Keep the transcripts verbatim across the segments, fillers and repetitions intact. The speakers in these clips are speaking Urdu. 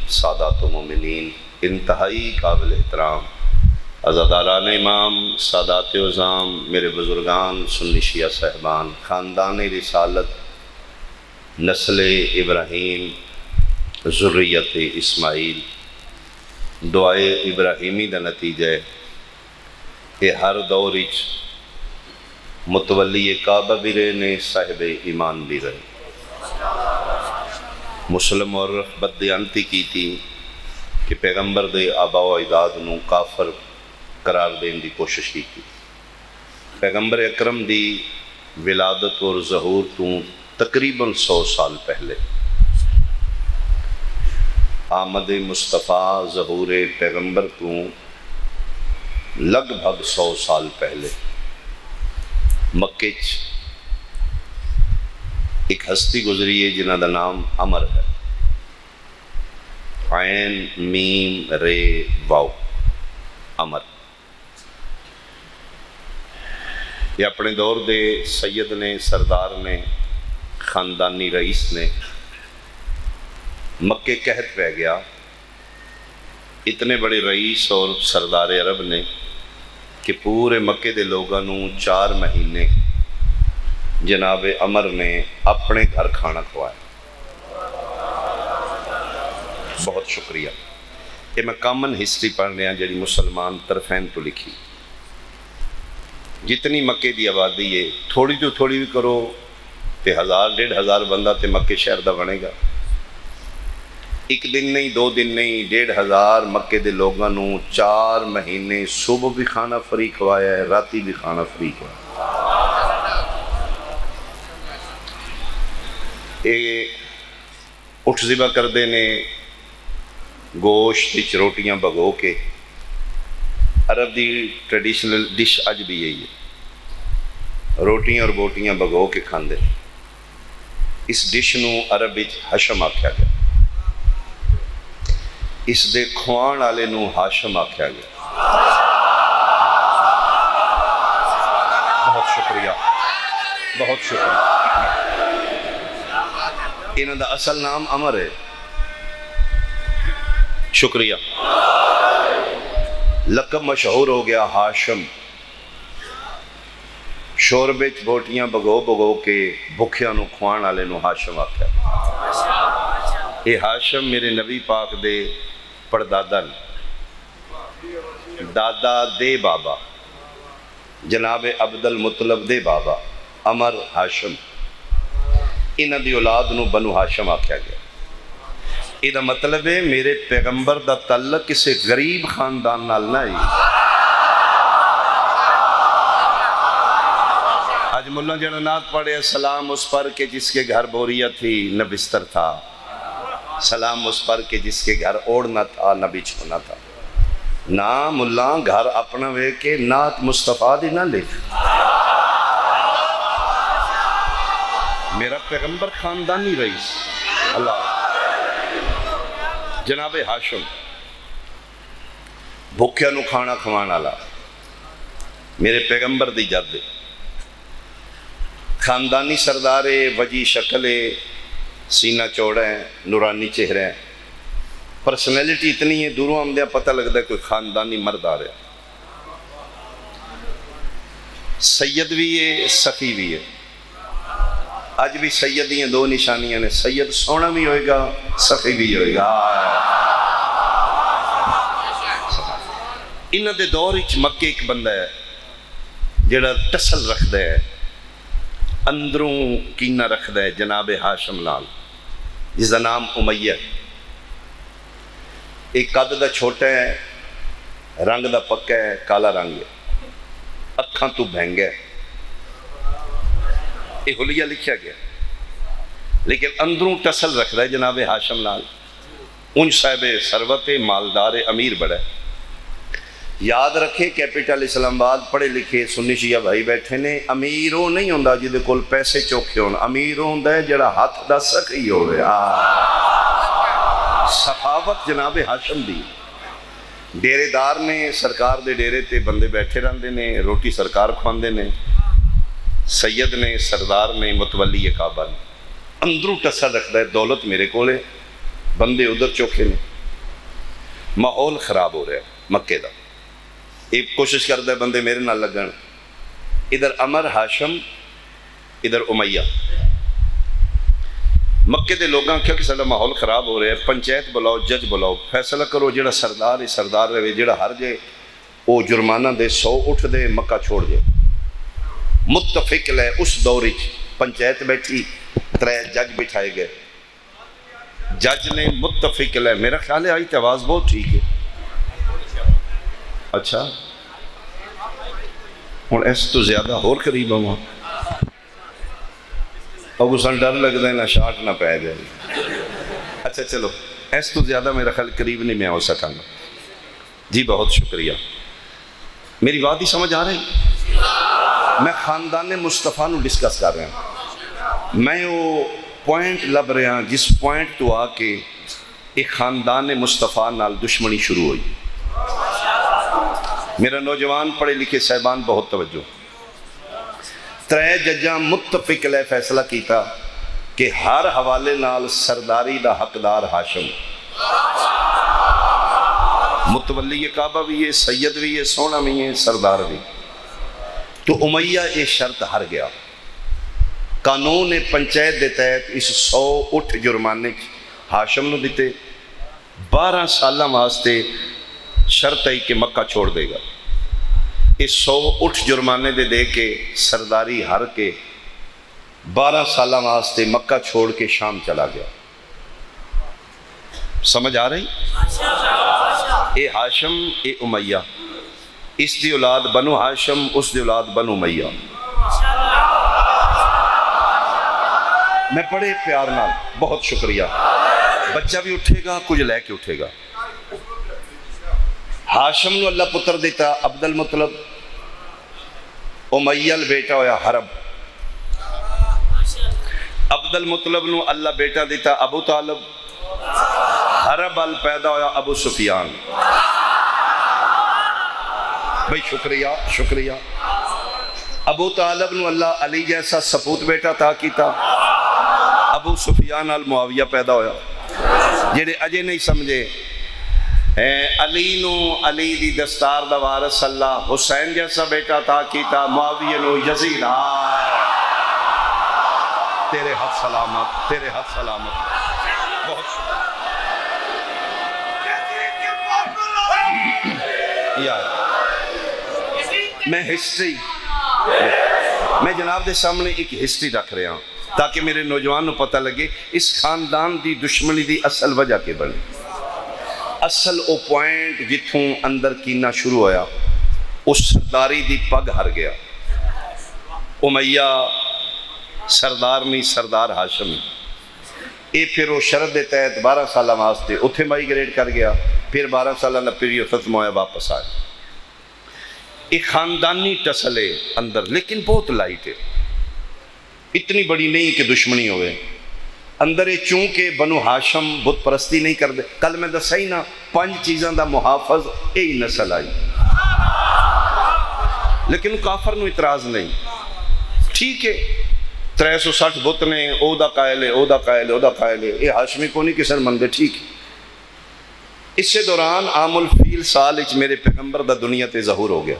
سادات و مومنین، انتہائی قابل احترام عزاداران امام، سادات عظام، میرے بزرگان، سنی شیعہ صاحبان، خاندان رسالت، نسل ابراہیم، ذریت اسماعیل، دعائے ابراہیمی دا نتیجہ ہے کہ ہر دور وچ متولی کعبہ بھی رہے نے، صاحب ایمان بھی رہے۔ مسلم اور بددیانتی کی تھی کہ پیغمبر دے آبا و اجداد نو کافر قرار دین دی کوشش کی تھی۔ پیغمبر اکرم دی ولادت اور ظہور تو تقریباً سو سال پہلے، آمد مصطفیٰ ظہور پیغمبر تو لگ بھگ سو سال پہلے مکہ چ ایک ہستی گزری ہے جنہ دا نام عمر ہے، عین میم رے واو، عمر۔ یہ اپنے دور دے سید نے، سردار نے، خاندانی رئیس نے۔ مکہ قحط پہ گیا، اتنے بڑے رئیس اور سردار عرب نے کہ پورے مکے دے لوگوں نو چار مہینے جناب عمر نے اپنے گھر کھانا کھوایا۔ بہت شکریہ۔ یہ میں کامن ہسٹری پڑھ رہا جڑی مسلمان طرفین تو لکھی۔ جتنی مکے دی آبادی ہے تھوڑی تو تھوڑی بھی کرو تے ہزار ڈیڑھ ہزار بندہ تے مکے شہر دا بنے گا۔ ایک دن نہیں، دو دن نہیں، ڈیڑھ ہزار مکے دے لوگاں نو چار مہینے صبح بھی کھانا فری کھوایا ہے، راتی بھی کھانا فری کھوایا۔ اے اٹھ ذبح کردے نے گوشت وچ روٹیاں بگو کے۔ عرب دی ٹریڈیشنل ڈش اج بھی یہی ہے، روٹیاں اور بوٹیاں بگو کے کھاندے۔ اس ڈش نو عرب وچ حشم آکھیا گیا، اس دے کھوان والے نو ہاشم آکھیا گیا۔ بہت شکریہ، بہت شکریہ۔ انہاں دا اصل نام عمر ہے۔ شکریہ۔ لقب مشہور ہو گیا ہاشم۔ شوربے چ بوٹیاں بگو بگو کے بھکھیاں نو کھوان والے نو ہاشم آکھیا۔ اے ہاشم میرے نبی پاک دے پردادا نے، دادا دے بابا جناب عبد المطلب دے بابا عمر ہاشم، انہ دی اولاد نو بنو ہاشم آکھیا گیا۔ یہ دا مطلب ہے میرے پیغمبر دا تعلق کسی غریب خاندان نال نہیں۔ آج ملہ جنانات پڑھے سلام اس پر کہ جس کے گھر بوریا تھی نہ بستر تھا، سلام اس پر کہ جس کے گھر اوڑنا تھا نہ بچھونا تھا۔ نا ملہ گھر اپنا وے کے نات مصطفیٰ دی نہ لکھ۔ میرا پیغمبر خاندانی رئیس اللہ جناب ہاشم، بھوکیا نو کھانا کھوانا لا، میرے پیغمبر دی جد خاندانی سردارے، وجی شکلے، سینہ چوڑا ہے، نورانی چہرہ ہے، پرسنیلٹی اتنی ہے دوروں ہم دیا پتہ لگتا ہے کوئی خاندانی مرد آ رہا ہے۔ سید بھی ہے، سخی بھی ہے۔ آج بھی سیدی ہیں دو نشانیاں نے، سید سونا بھی ہوئے گا، سخی بھی ہوئے گا۔ انہ دے دور اچ مکہ ایک بندہ ہے جڑا ٹسل رکھ دے ہے، اندروں کینہ رکھ دے جناب ہاشم لال، جس دا نام امیہ۔ ایک قد دا چھوٹا ہے، رنگ دا پکا ہے، کالا رنگ ہے، اکھاں تو بھینگ ہے۔ یہ حلیہ لکھیا گیا، لیکن اندروں ٹسل رکھ دے جناب ہاشم لال۔ انج صاحب ثروت مالدار امیر بڑا ہے۔ یاد رکھے کیپٹل اسلام آباد پڑھے لکھے سنی شیعہ بھائی بیٹھے نے، امیروں نہیں ہوندہ جدے کول پیسے چوکھے ہونا، امیروں ہوندہ ہے جڑا ہاتھ دا سخی ہو رہے۔ سخاوت جناب ہاشم دی۔ ڈیرے دار نے سرکار دے ڈیرے تے بندے بیٹھے رہندے نے، روٹی سرکار کھواندے نے، سید نے، سردار نے، متولی کعبہ نے۔ اندروں ٹسا رکھتا ہے، دولت میرے کولے، بندے ادھر چوکھے نے۔ ماحول خراب ہو رہا ہے مکے دا. ایک کوشش کرتا ہے بندے میرے نال لگن. ادھر امر ہاشم ادھر امیہ. مکے دے لوگاں کیا کہ سارا ماحول خراب ہو رہا ہے, پنچایت بلاؤ, جج بلاؤ, فیصلہ کرو, جڑا سردار ہے سردار رہے, جڑا ہر جے وہ جرمانہ دے, سو اٹھ دے, مکہ چھوڑ دے. متفق لے اس دوری پنچایت بیٹھی, ترے جج بٹھائے گئے. جج نے متفق لے, میرا خیال ہے آئی تے آواز بہت ٹھیک ہے. اچھا ہوں اس تو زیادہ ہور قریب ہوں اور سن ڈر لگتا ہے نہ شاٹ نہ پہ جائے. اچھا چلو اس تو زیادہ میرا خیال قریب نہیں میں ہو سکا گا. جی بہت شکریہ. میری بات ہی سمجھ آ رہی؟ میں خاندان مصطفیٰ نو ڈسکس کر رہا ہوں. میں وہ پوائنٹ لب رہا ہوں جس پوائنٹ تو آ کے ایک خاندان مصطفیٰ نال دشمنی شروع ہوئی. میرا نوجوان پڑھے لکھے صاحبان بہت توجہ. ترے ججاں متفق لے فیصلہ کیتا کہ ہر حوالے نال سرداری دا حقدار ہاشم. متولی کعبہ بھی ہے, سید بھی ہے, سونا بھی ہے, سردار بھی. تو امیہ یہ شرط ہر گیا. قانون پنچایت دے تحت اس سو اٹھ جرمانے ہاشم نو دیتے. بارہ سالہ واسطے شرط ہے کہ مکہ چھوڑ دے گا. اس سو اٹھ جرمانے دے دے کے سرداری ہر کے بارہ سالہ واسطے مکہ چھوڑ کے شام چلا گیا. سمجھ آ رہی؟ اے ہاشم اے امیہ, اس دی اولاد بنو ہاشم, اس دی اولاد بنو امیہ. میں بڑے پیار نال, بہت شکریہ. بچہ بھی اٹھے گا, کچھ لے کے اٹھے گا. ہاشم نو اللہ پتر دیتا عبد المطلب, امیہ بیٹا ہویا حرب. عبد المطلب نو اللہ بیٹا دیتا ابو طالب, حرب ال پیدا ہویا ابو سفیان. بھئی شکریہ شکریہ. ابو طالب نو اللہ علی جیسا سپوت بیٹا تا کیتا, ابو سفیان ال معاویہ پیدا ہویا. جڑے اجے نہیں سمجھے, علی نو علی دی دستار دا وارث اللہ حسین جیسا بیٹا تا کیتا, معاویہ نو یزید. تیرے ہاتھ سلامت, تیرے ہاتھ سلامت. بہت شکریہ. میں ہسٹری میں جناب دے سامنے ایک ہسٹری رکھ رہا ہوں تاکہ میرے نوجوان نو پتہ لگے اس خاندان دی دشمنی دی اصل وجہ کے بنے. اصل او پوائنٹ جتھوں اندر کینہ شروع ہویا, اس سرداری دی پگ ہر گیا. امیہ سردار نہیں, سردار ہاشم. اے پھر وہ شرط دے تحت بارہ سالہ واسطے اتھے مائیگریٹ کر گیا. پھر بارہ سالہ نہ پیریڈ ختم ہویا, واپس آیا. ایک خاندانی ٹسلے اندر, لیکن بہت لائٹ ہے, اتنی بڑی نہیں کہ دشمنی ہوئے اندر. چونکہ بنو ہاشم بت پرستی نہیں کر دے. کل میں دسا ہی نا پانچ چیزاں دا محافظ یہی نسل آئی, لیکن کافر نو اعتراض نہیں. ٹھیک ہے ترے سو سٹھ بت نے, او دا قائل ہے, او دا قائل ہے, او دا قائل ہے, یہ ہاشمی کو نہیں کسن مندے. ٹھیک ہے. اس سے دوران عام الفیل سال اچ میرے پیغمبر دا دنیا تے ظہور ہو گیا.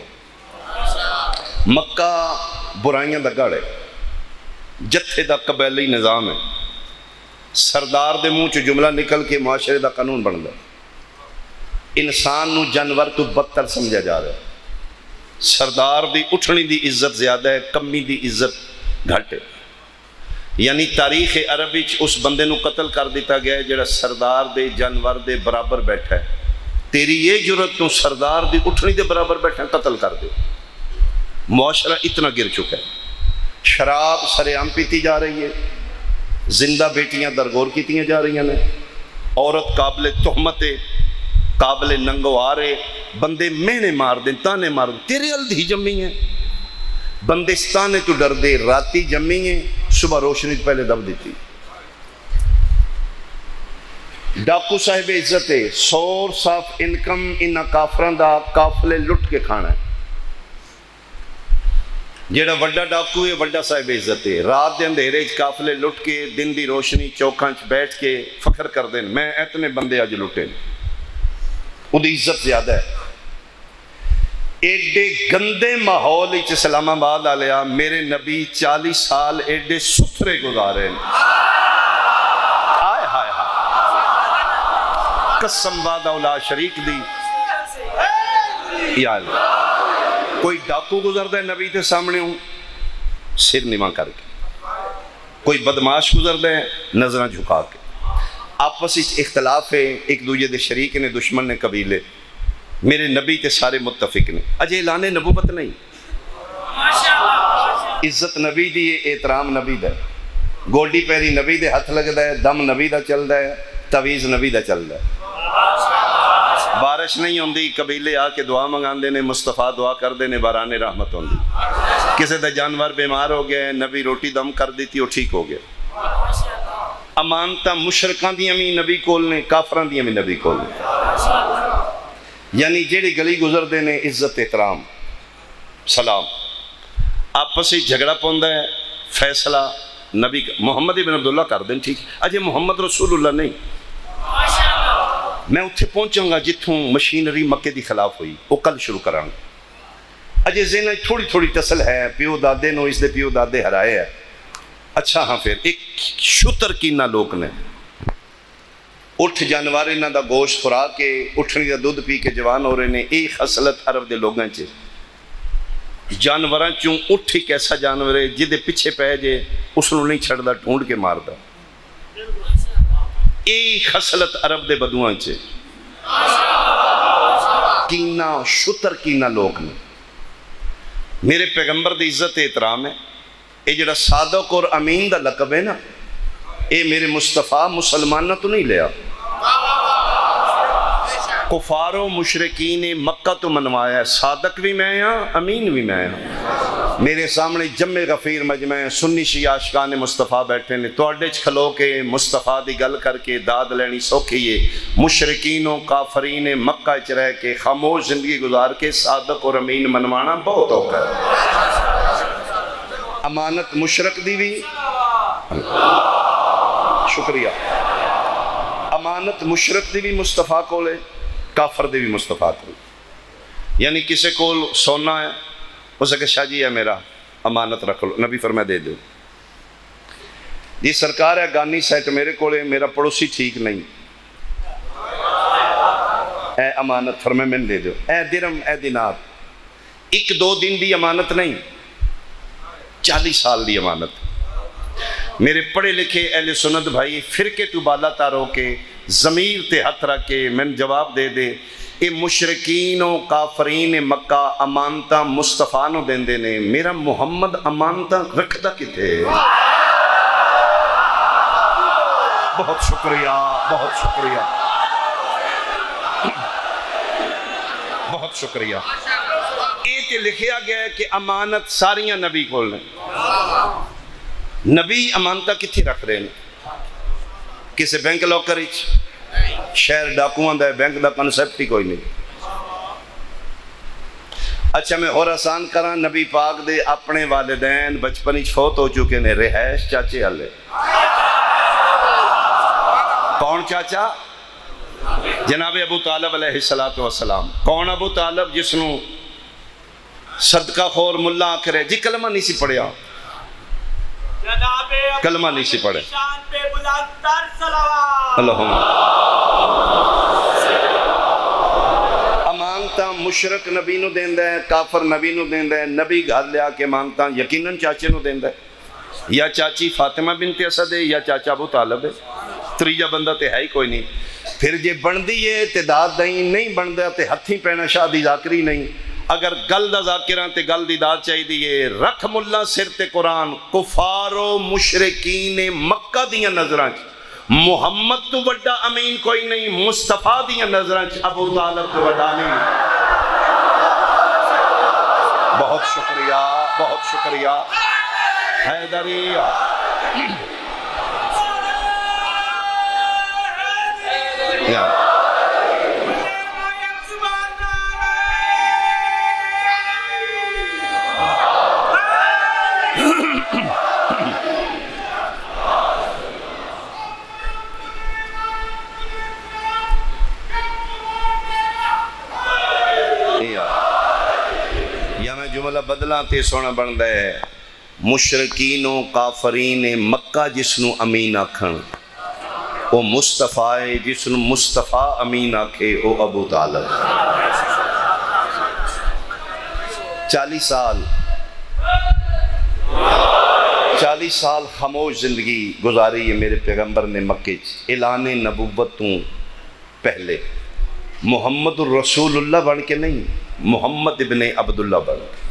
مکہ برائیاں دا گڑھ ہے, جتھے دا قبیلی نظام ہے. سردار دے منہ چ جملہ نکل کے معاشرے دا قانون بن گیا. انسان نو جانور تو بدتر سمجھا جا رہا ہے. سردار دی اٹھنی دی عزت زیادہ ہے, کمی دی عزت گھٹ ہے. یعنی تاریخ عربی چ اس بندے نو قتل کر دیتا گیا ہے جڑا سردار دے جانور دے برابر بیٹھا ہے. تیری یہ جرت تو سردار دی اٹھنی دے برابر بیٹھا ہے, قتل کر دے. معاشرہ اتنا گر چکا ہے. شراب سر عام پیتی جا رہی ہے, زندہ بیٹیاں درگور کیتیاں جا رہی ہیں, عورت قابل تہمت ہے, قابل ننگو آرے, بندے مہنے مار دیں, تانے مار دیں. تیرے الدھی جمی ہیں, بندے ستانے تو ڈر دے, راتی جمی ہیں, صبح روشنی پہلے دب دیتی. ڈاکو صاحب عزت ہے, سورس آف انکم انہا کافران دا کافلے لٹ کے کھانا ہے. جیڑا وڈا ڈاکو ہے وڈا صاحب عزت ہے. رات دے اندھیرے کافلے لٹ کے دن دی روشنی چوکاں چ بیٹھ کے فخر کر دیں میں اتنے بندے اج لٹے. وہی عزت زیادہ ہے. ایڈے گندے ماحول اسلام آباد آلیا میرے نبی چالیس سال ایڈے ستھرے گزارے آئے ہائے ہائے قسم وعدہ اولا شریک دی. یا اللہ کوئی ڈاکو گزردا ہے نبی کے سامنے ہوں سر نیواں کر کے, کوئی بدماش گزردا ہے نظراں جھکا کے, آپس اختلاف ہے ایک دوجے دے شریک نے دشمن نے قبیلے, میرے نبی تے سارے متفق نے. اجے اعلان نبوت نہیں, عزت نبی دی احترام نبی دا, گولڈی پیری نبی دے ہاتھ لگدا ہے, دم نبی دا چلدا ہے, تعویذ نبی دا چلدا ہے. بارش نہیں ہوندی قبیلے آ کے دعا منگاندے نے, مصطفیٰ دعا کردے نے باران رحمت ہوندی. کسے دا جانور بیمار ہو گیا ہے نبی روٹی دم کر دیتی وہ ٹھیک ہو گیا. امانتاں مشرکاں دیاں بھی نبی کول نے, کافراں دیاں بھی نبی کول نے. یعنی جیڑی گلی گزردے نے عزت احترام سلام, آپس ہی جھگڑا پوندا ہے فیصلہ نبی محمد ابن عبداللہ کر دیں ٹھیک. اجے محمد رسول اللہ نہیں, میں اتھے پہنچوں گا جتھوں مشینری مکے دی خلاف ہوئی وہ کل شروع کروں گا. اجے ذہن تھوڑی تھوڑی ٹسل ہے, پیو دادے نو اس دے پیو دادے ہرائے ہے. اچھا ہاں پھر ایک شتر کینہ لوگ نے اٹھ جانوار انہاں دا گوشت خورا کے اٹھنی دا دودھ پی کے جوان ہو رہے نے. ایک خصلت عرب دے لوگاں چے جانوراں چوں اٹھ ایک ایسا جانور ہے جدے پیچھے پہ جے اس نو نہیں چھڑدا ڈھونڈ کے مار دا. ایک خصلت عرب دے بدوان چے کینہ شتر کینہ لوگ نے. میرے پیغمبر دی عزت احترام ہے. اے جڑا صادق اور امین دا لقب ہے نا, اے میرے مصطفیٰ مسلمانہ تو نہیں لیا, کفار و مشرکین مکہ تو منوایا ہے. صادق بھی میں ہاں امین بھی میں ہاں. میرے سامنے جمع غفیر مجمع سنی شیعہ عاشقان مصطفیٰ بیٹھے نے, توڑے چ کھلو کے مصطفیٰ دی گل کر کے داد لینی سوکھی ہے. مشرکین و کافرین مکہ چ رہ کے خاموش زندگی گزار کے صادق اور امین منوانا بہت اوکھا ہے. امانت مشرک دی بھی شکریہ, امانت مشرک دی بھی مصطفیٰ کو لے, کافر دی بھی مصطفیٰ کو. یعنی کسے کو سونا ہے اسے کہ شاہ جی ہے میرا امانت رکھ لو, نبی فرمائے دے دو. یہ سرکار ہے گانی سیٹ میرے کو لے, میرا پڑوسی ٹھیک نہیں, اے امانت فرمائے میں دے دو. اے درم اے دینار, ایک دو دن دی امانت نہیں, چالیس سال دی امانت. میرے پڑھے لکھے اہل سنت بھائی فرقے تو بالا تارو کے ضمیر تے ہتھ رکھ کے میں جواب دے دے, اے مشرکین و کافرین مکہ امانتاں مصطفیٰ نو دین دے نے, میرا محمد امانتاں رکھدا کتے. بہت شکریہ بہت شکریہ بہت شکریہ. اے تے لکھیا گیا ہے کہ امانت ساریاں نبی کول نے. نبی امانتہ کتھی رکھ رہے ہیں, کسے بینک لاکر اچ شہر ڈاکوان دا بینک دا کنسپٹ ہی کوئی نہیں. اچھا میں اور آسان کراں, نبی پاک دے اپنے والدین بچپن اچ فوت ہو چکے نے, رہائش چاچے ہلے. کون چاچا؟ جناب ابو طالب علیہ السلام. کون ابو طالب جس نو صدقہ خور ملا آکھرے جی کلمہ نہیں سی پڑھیا, کلمہ نہیں سی پڑھے. اللہم امانتاں مشرک نبی نو دیندہ ہے, کافر نبی نو دیندہ ہے. نبی گھر لیا کے امانتاں یقیناً چاچے نو دیندہ ہے. یا چاچی فاطمہ بنت اسد ہے یا چاچا ابو طالب ہے, تریجا بندہ تے ہے ہی کوئی نہیں. پھر جے بندی ہے تے داد دیں, نہیں بندہ تے ہتھیں پینا شادی ذاکری نہیں. اگر گل دا ذاکران تے گل دی داد چاہی دیئے, رکھ ملا سر تے قرآن, کفار و مشرکین مکہ دیاں نظران محمد تو وڈا امین کوئی نہیں, مصطفیٰ دیاں نظران ابو طالب تو وڈا امین. بہت شکریہ بہت شکریہ حیدریہ. یا بدلاں تے سونا بندا ہے مشرکین و کافرین مکہ جس نو امین آکھن او مصطفیٰ ہے، جس نو مصطفیٰ امین آکھے او ابو طالب۔ چالیس سال چالیس سال خاموش زندگی گزاری ہے میرے پیغمبر نے مکے چ، اعلان نبوت تو پہلے محمد الرسول اللہ بن کے نہیں، محمد ابن عبداللہ بن کے۔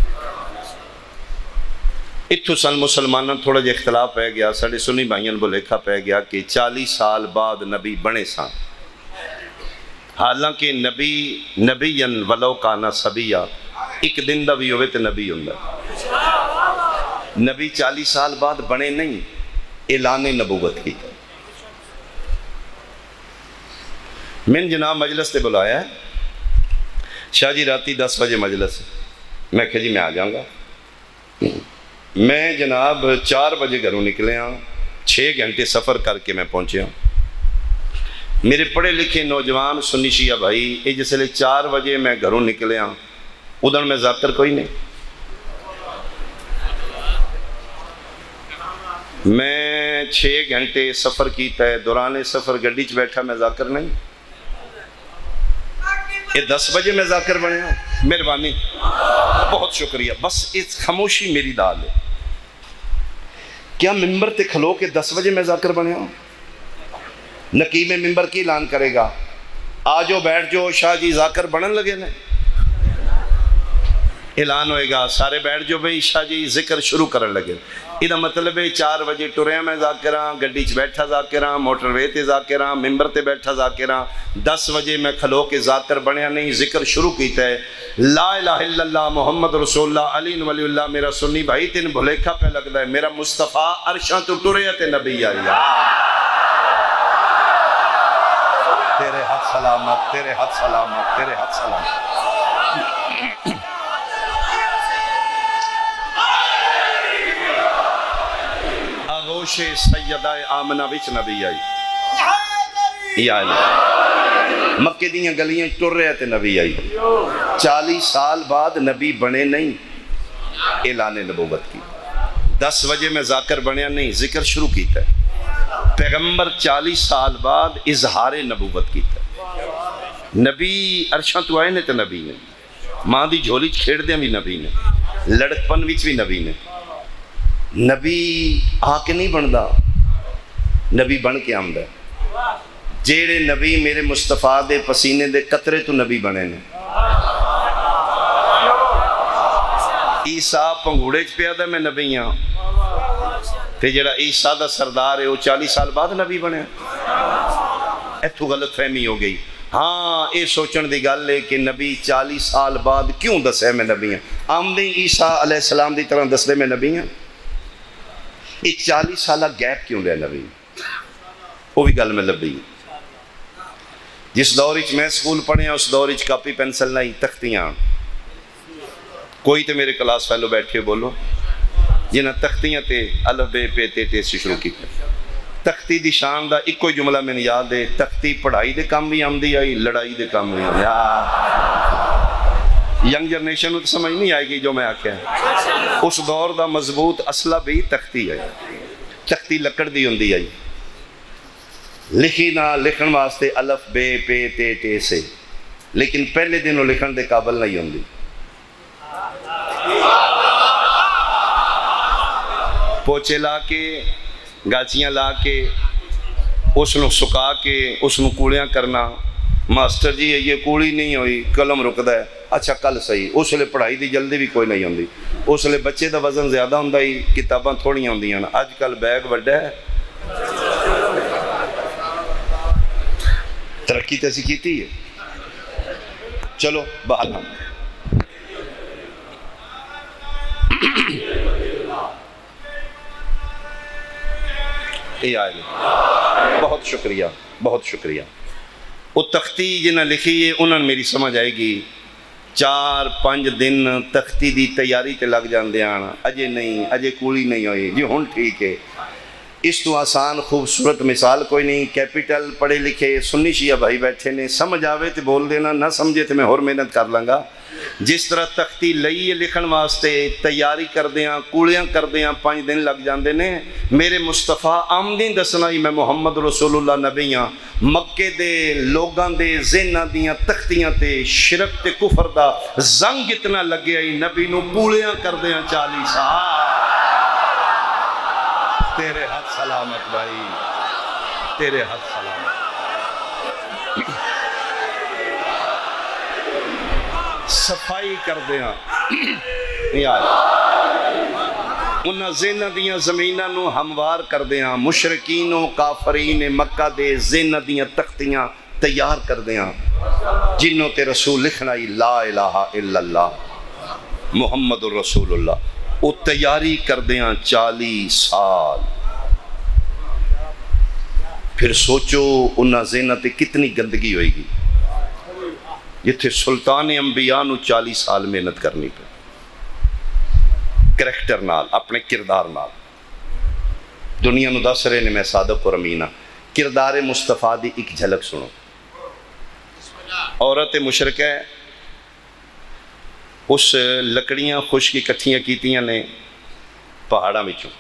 اتھو سن مسلمانوں تھوڑا جا اختلاف پہ گیا، ساڑھے سنی بھائیوں کو لکھا پہ گیا کہ چالیس سال بعد نبی بنے سان، حالانکہ نبی نبی ولو کانا سبیہ، ایک دن دا بھی ہوئے تو نبی ہوں نبی چالیس سال بعد بنے نہیں، اعلان نبوت کی۔ میں جناب مجلس تے بلایا ہے، شاہ جی راتی دس بجے مجلس، میں کہا جی میں آ جاؤں گا۔ میں جناب چار بجے گھروں نکلے ہاں، چھ گھنٹے سفر کر کے میں پہنچے ہوں۔ میرے پڑھے لکھے نوجوان سنی شیعہ بھائی، یہ جس لئے چار بجے میں گھروں نکلے ہاں، ادھر میں ذاکر کوئی نہیں، میں چھ گھنٹے سفر کیتا ہے، دوران سفر گڈی چ بیٹھا میں ذاکر نہیں، یہ دس بجے میں ذاکر بنے ہوں۔ مہربانی، بہت شکریہ، بس اس خاموشی میری دال ہے۔ کیا ممبر تے کھلو کے دس بجے میں ذاکر بنے ہوں؟ نقیب ممبر کی اعلان کرے گا آجو بیٹھ جو شاہ جی ذاکر بنن لگے نے، اعلان ہوئے گا سارے بیٹھ جو بھئی شاہ جی ذکر شروع کرن لگے۔ یہ مطلب ہے چار بجے ٹریا میں ذاکراں، گڈی چ بیٹھا ذاکراں، موٹر وے تے ذاکراں، ممبر تے بیٹھا ذاکراں، دس بجے میں کھلو کے ذاکر بنیا نہیں، ذکر شروع کیتا ہے لا الہ الا اللہ محمد رسول اللہ علی ولی اللہ۔ میرا سنی بھائی تین بھلیکھا پہ لگتا ہے، میرا مصطفیٰ عرشاں تو ٹریا تے نبی آئی۔ تیرے ہاتھ سلامت، تیرے ہاتھ سلامت، تیرے ہاتھ سلامت۔ آغوش سیدہ آمنہ وچ نبی آئی، یا اللہ مکہ دیاں گلیاں ٹر رہے تھے نبی آئی۔ چالیس سال بعد نبی بنے نہیں، اعلان نبوت کی۔ دس بجے میں ذاکر بنیا نہیں، ذکر شروع کیتا ہے۔ پیغمبر چالیس سال بعد اظہار نبوت کیتا ہے۔ نبی عرشاں تو آئے نے تو نبی نے، ماں دی جھولی کھیڑ دیں بھی نبی نے، لڑکپن وچ بھی نبی نے۔ نبی آ کے نہیں بندا، نبی بن کے آمدہ ہے۔ جیڑے نبی میرے مصطفیٰ دے پسینے دے قطرے تو نبی بنے نے۔ عیسیٰ پنگوڑے چ پیادہ میں نبی ہاں، تے جڑا عیسیٰ دا سردار ہے وہ چالیس سال بعد نبی بنے۔ ایتھو غلط فہمی ہو گئی۔ ہاں اے سوچن دی گل ہے کہ نبی چالیس سال بعد کیوں دسے میں نبی ہاں؟ آمدیں عیسیٰ علیہ السلام دی طرح دس دے میں نبی ہاں؟ یہ چالیس سالہ گیپ کیوں لے نبی؟ وہ بھی گل میں لبی۔ جس دوریچ میں سکول پڑھے ہیں اس دوریچ کاپی پینسل نہیں، تختیاں۔ کوئی تے میرے کلاس فیلو بیٹھے بولو جنہاں تختیاں تے الف بے پے تے تے سے شروع کی۔ تختی دی شان دا ایک کوئی جملہ میں نے یاد ہے، تختی پڑھائی دے کام بھی آمدی آئی، لڑائی دے کام بھی آمدی آئی۔ ینگ جنریشن کو سمجھ نہیں آئے گی جو میں آکھیا ہے۔ اس دور دا مضبوط اسلحہ بھی تختی ہے، تختی لکڑ دی ہوندی آئی، لکھی نہ لکھن واسطے الف بے پے تے ٹے سے، لیکن پہلے دنوں لکھن دے قابل نہیں ہوندی۔ پوچے لا کے گاچیاں لا کے اس نو سکا کے اس نو کوڑیاں کرنا، ماسٹر جی یہ کوڑی نہیں ہوئی، قلم رکدا ہے، اچھا کل صحیح۔ اس لئے پڑھائی دی جلدی بھی کوئی نہیں ہوندی، اس لئے بچے دا وزن زیادہ ہوندہ ہی، کتاباں تھوڑی ہوندی ہیں۔ آج کل بیگ وڈا ہے، ترقی تیسی کیتی ہے۔ چلو بحال ہم اے آئے بہت شکریہ، بہت شکریہ۔ وہ تختی جنہیں لکھی ہے انہوں نے میری سمجھ آئے گی۔ چار پانچ دن تختی دی تیاری تے لگ جاندے آنا، اجے نہیں، اجے کوڑی نہیں ہوئی جی، ہن ٹھیک ہے۔ اس تو آسان خوبصورت مثال کوئی نہیں۔ کیپیٹل پڑھے لکھے سنی شیعہ بھائی بیٹھے نے، سمجھ آوے تے بول دینا، نہ سمجھے تے میں اور محنت کر لوں گا۔ جس طرح تختی لئی ہے لکھن واسطے تیاری کردیاں کولیاں کردیاں پانچ دن لگ جاندے نے، میرے مصطفیٰ آمدین دسنا ہی میں محمد رسول اللہ نبی ہاں، مکے دے لوگاں دے ذہناں دیاں تختیاں تے شرک تے کفر دا زنگ اتنا لگے آئی نبی نو کولیاں کردیاں چالی سال۔ تیرے ہاتھ سلامت بھائی، تیرے ہاتھ سلامت۔ صفائی کر دیاں یار انہاں زینہ دیاں زمینہ نو ہموار کر دیاں، مشرکین و کافرین مکہ دے زینہ دیاں تختیاں تیار کر دیاں، جنہوں تے رسول لکھنا ہی لا الہ الا اللہ محمد الرسول اللہ، وہ تیاری کر دیاں چالی سال۔ پھر سوچو انہاں زینہ تے کتنی گندگی ہوئے گی، جتھے سلطان انبیاء نو چالی سال محنت کرنی پہ، کریکٹر نال اپنے کردار نال۔ دنیا نو دس رہے نے میں صادق اور امینہ، کردار مصطفیٰ دی ایک جھلک سنو۔ عورت مشرکہ ہے، اس لکڑیاں خشک اکٹھیاں کیتیاں نے پہاڑاں وچوں،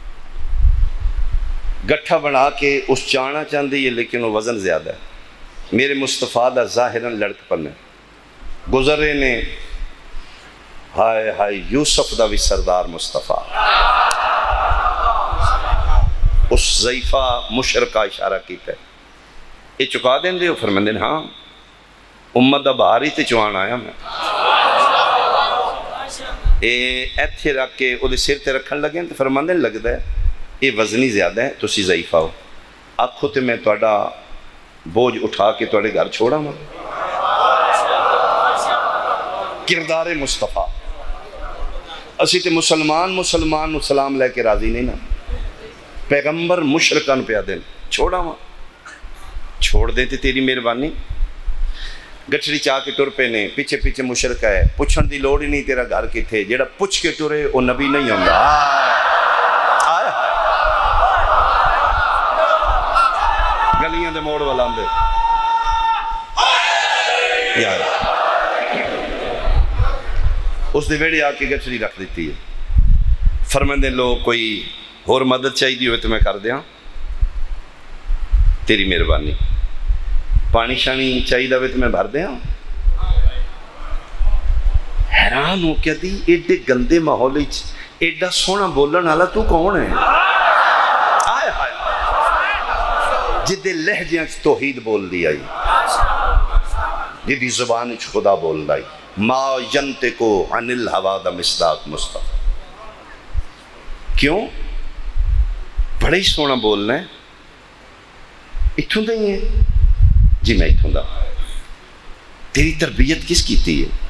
گٹھا بنا کے اس چانا چاندی ہے لیکن وہ وزن زیادہ ہے۔ میرے مصطفیٰ دا ظاہراً لڑک پنے گزر رہے نے، ہائے ہائے یوسف دا بھی سردار مصطفیٰ، اس ضعیفہ مشرکہ اشارہ کیتا ہے، یہ چکا دیں دے ہو؟ فرمندے نے ہاں امت دا بہاری تے چوان آیا میں، اے ایتھے رکھ کے او دے سر تے رکھن لگیں تو فرمندے نے لگتا ہے یہ وزنی زیادہ ہے، تسی ضعیفہ ہو، آکھو تے میں توڑا بوجھ اٹھا کے توڑے گھر چھوڑا ہوں۔ کردار مصطفیٰ، اسی تے مسلمان مسلمان نو سلام لے کے راضی نہیں نا، پیغمبر مشرکان پہ آدھیں چھوڑا ہوں، چھوڑ دیتے تیری مہربانی۔ گٹھڑی چاہ کے ٹر پہ نے، پیچھے پیچھے مشرکہ ہے، پوچھن دی لوڑ ہی نہیں تیرا گھر کی تھے، جیڑا پوچھ کے ٹرے وہ نبی نہیں ہوندا۔ آئے گلیاں دے موڑ والا اندے یار اس دے ویڑے آ کے گٹھڑی رکھ دیتی ہے، فرمندے لوگ کوئی اور مدد چاہیے ہوئے تو میں کر دیاں، تیری مہربانی، پانی شانی چاہیے ہوئے تو میں بھر دیاں۔ حیران ہو کیا دی ایڈے گندے ماحول ایڈا سونا بولن والا تو کون ہے؟ آئے ہائے جدے لہجیاں توحید بول دیا جدی زبان خدا بول دائی، ما ینتقو عن الہوا دا مصداق مصطفیٰ۔ کیوں؟ بڑے ہی سونا بولنا ہے، اتھوں دا ہی ہے جی، میں اتھوں دا۔ تیری تربیت کس کی تھی ہے؟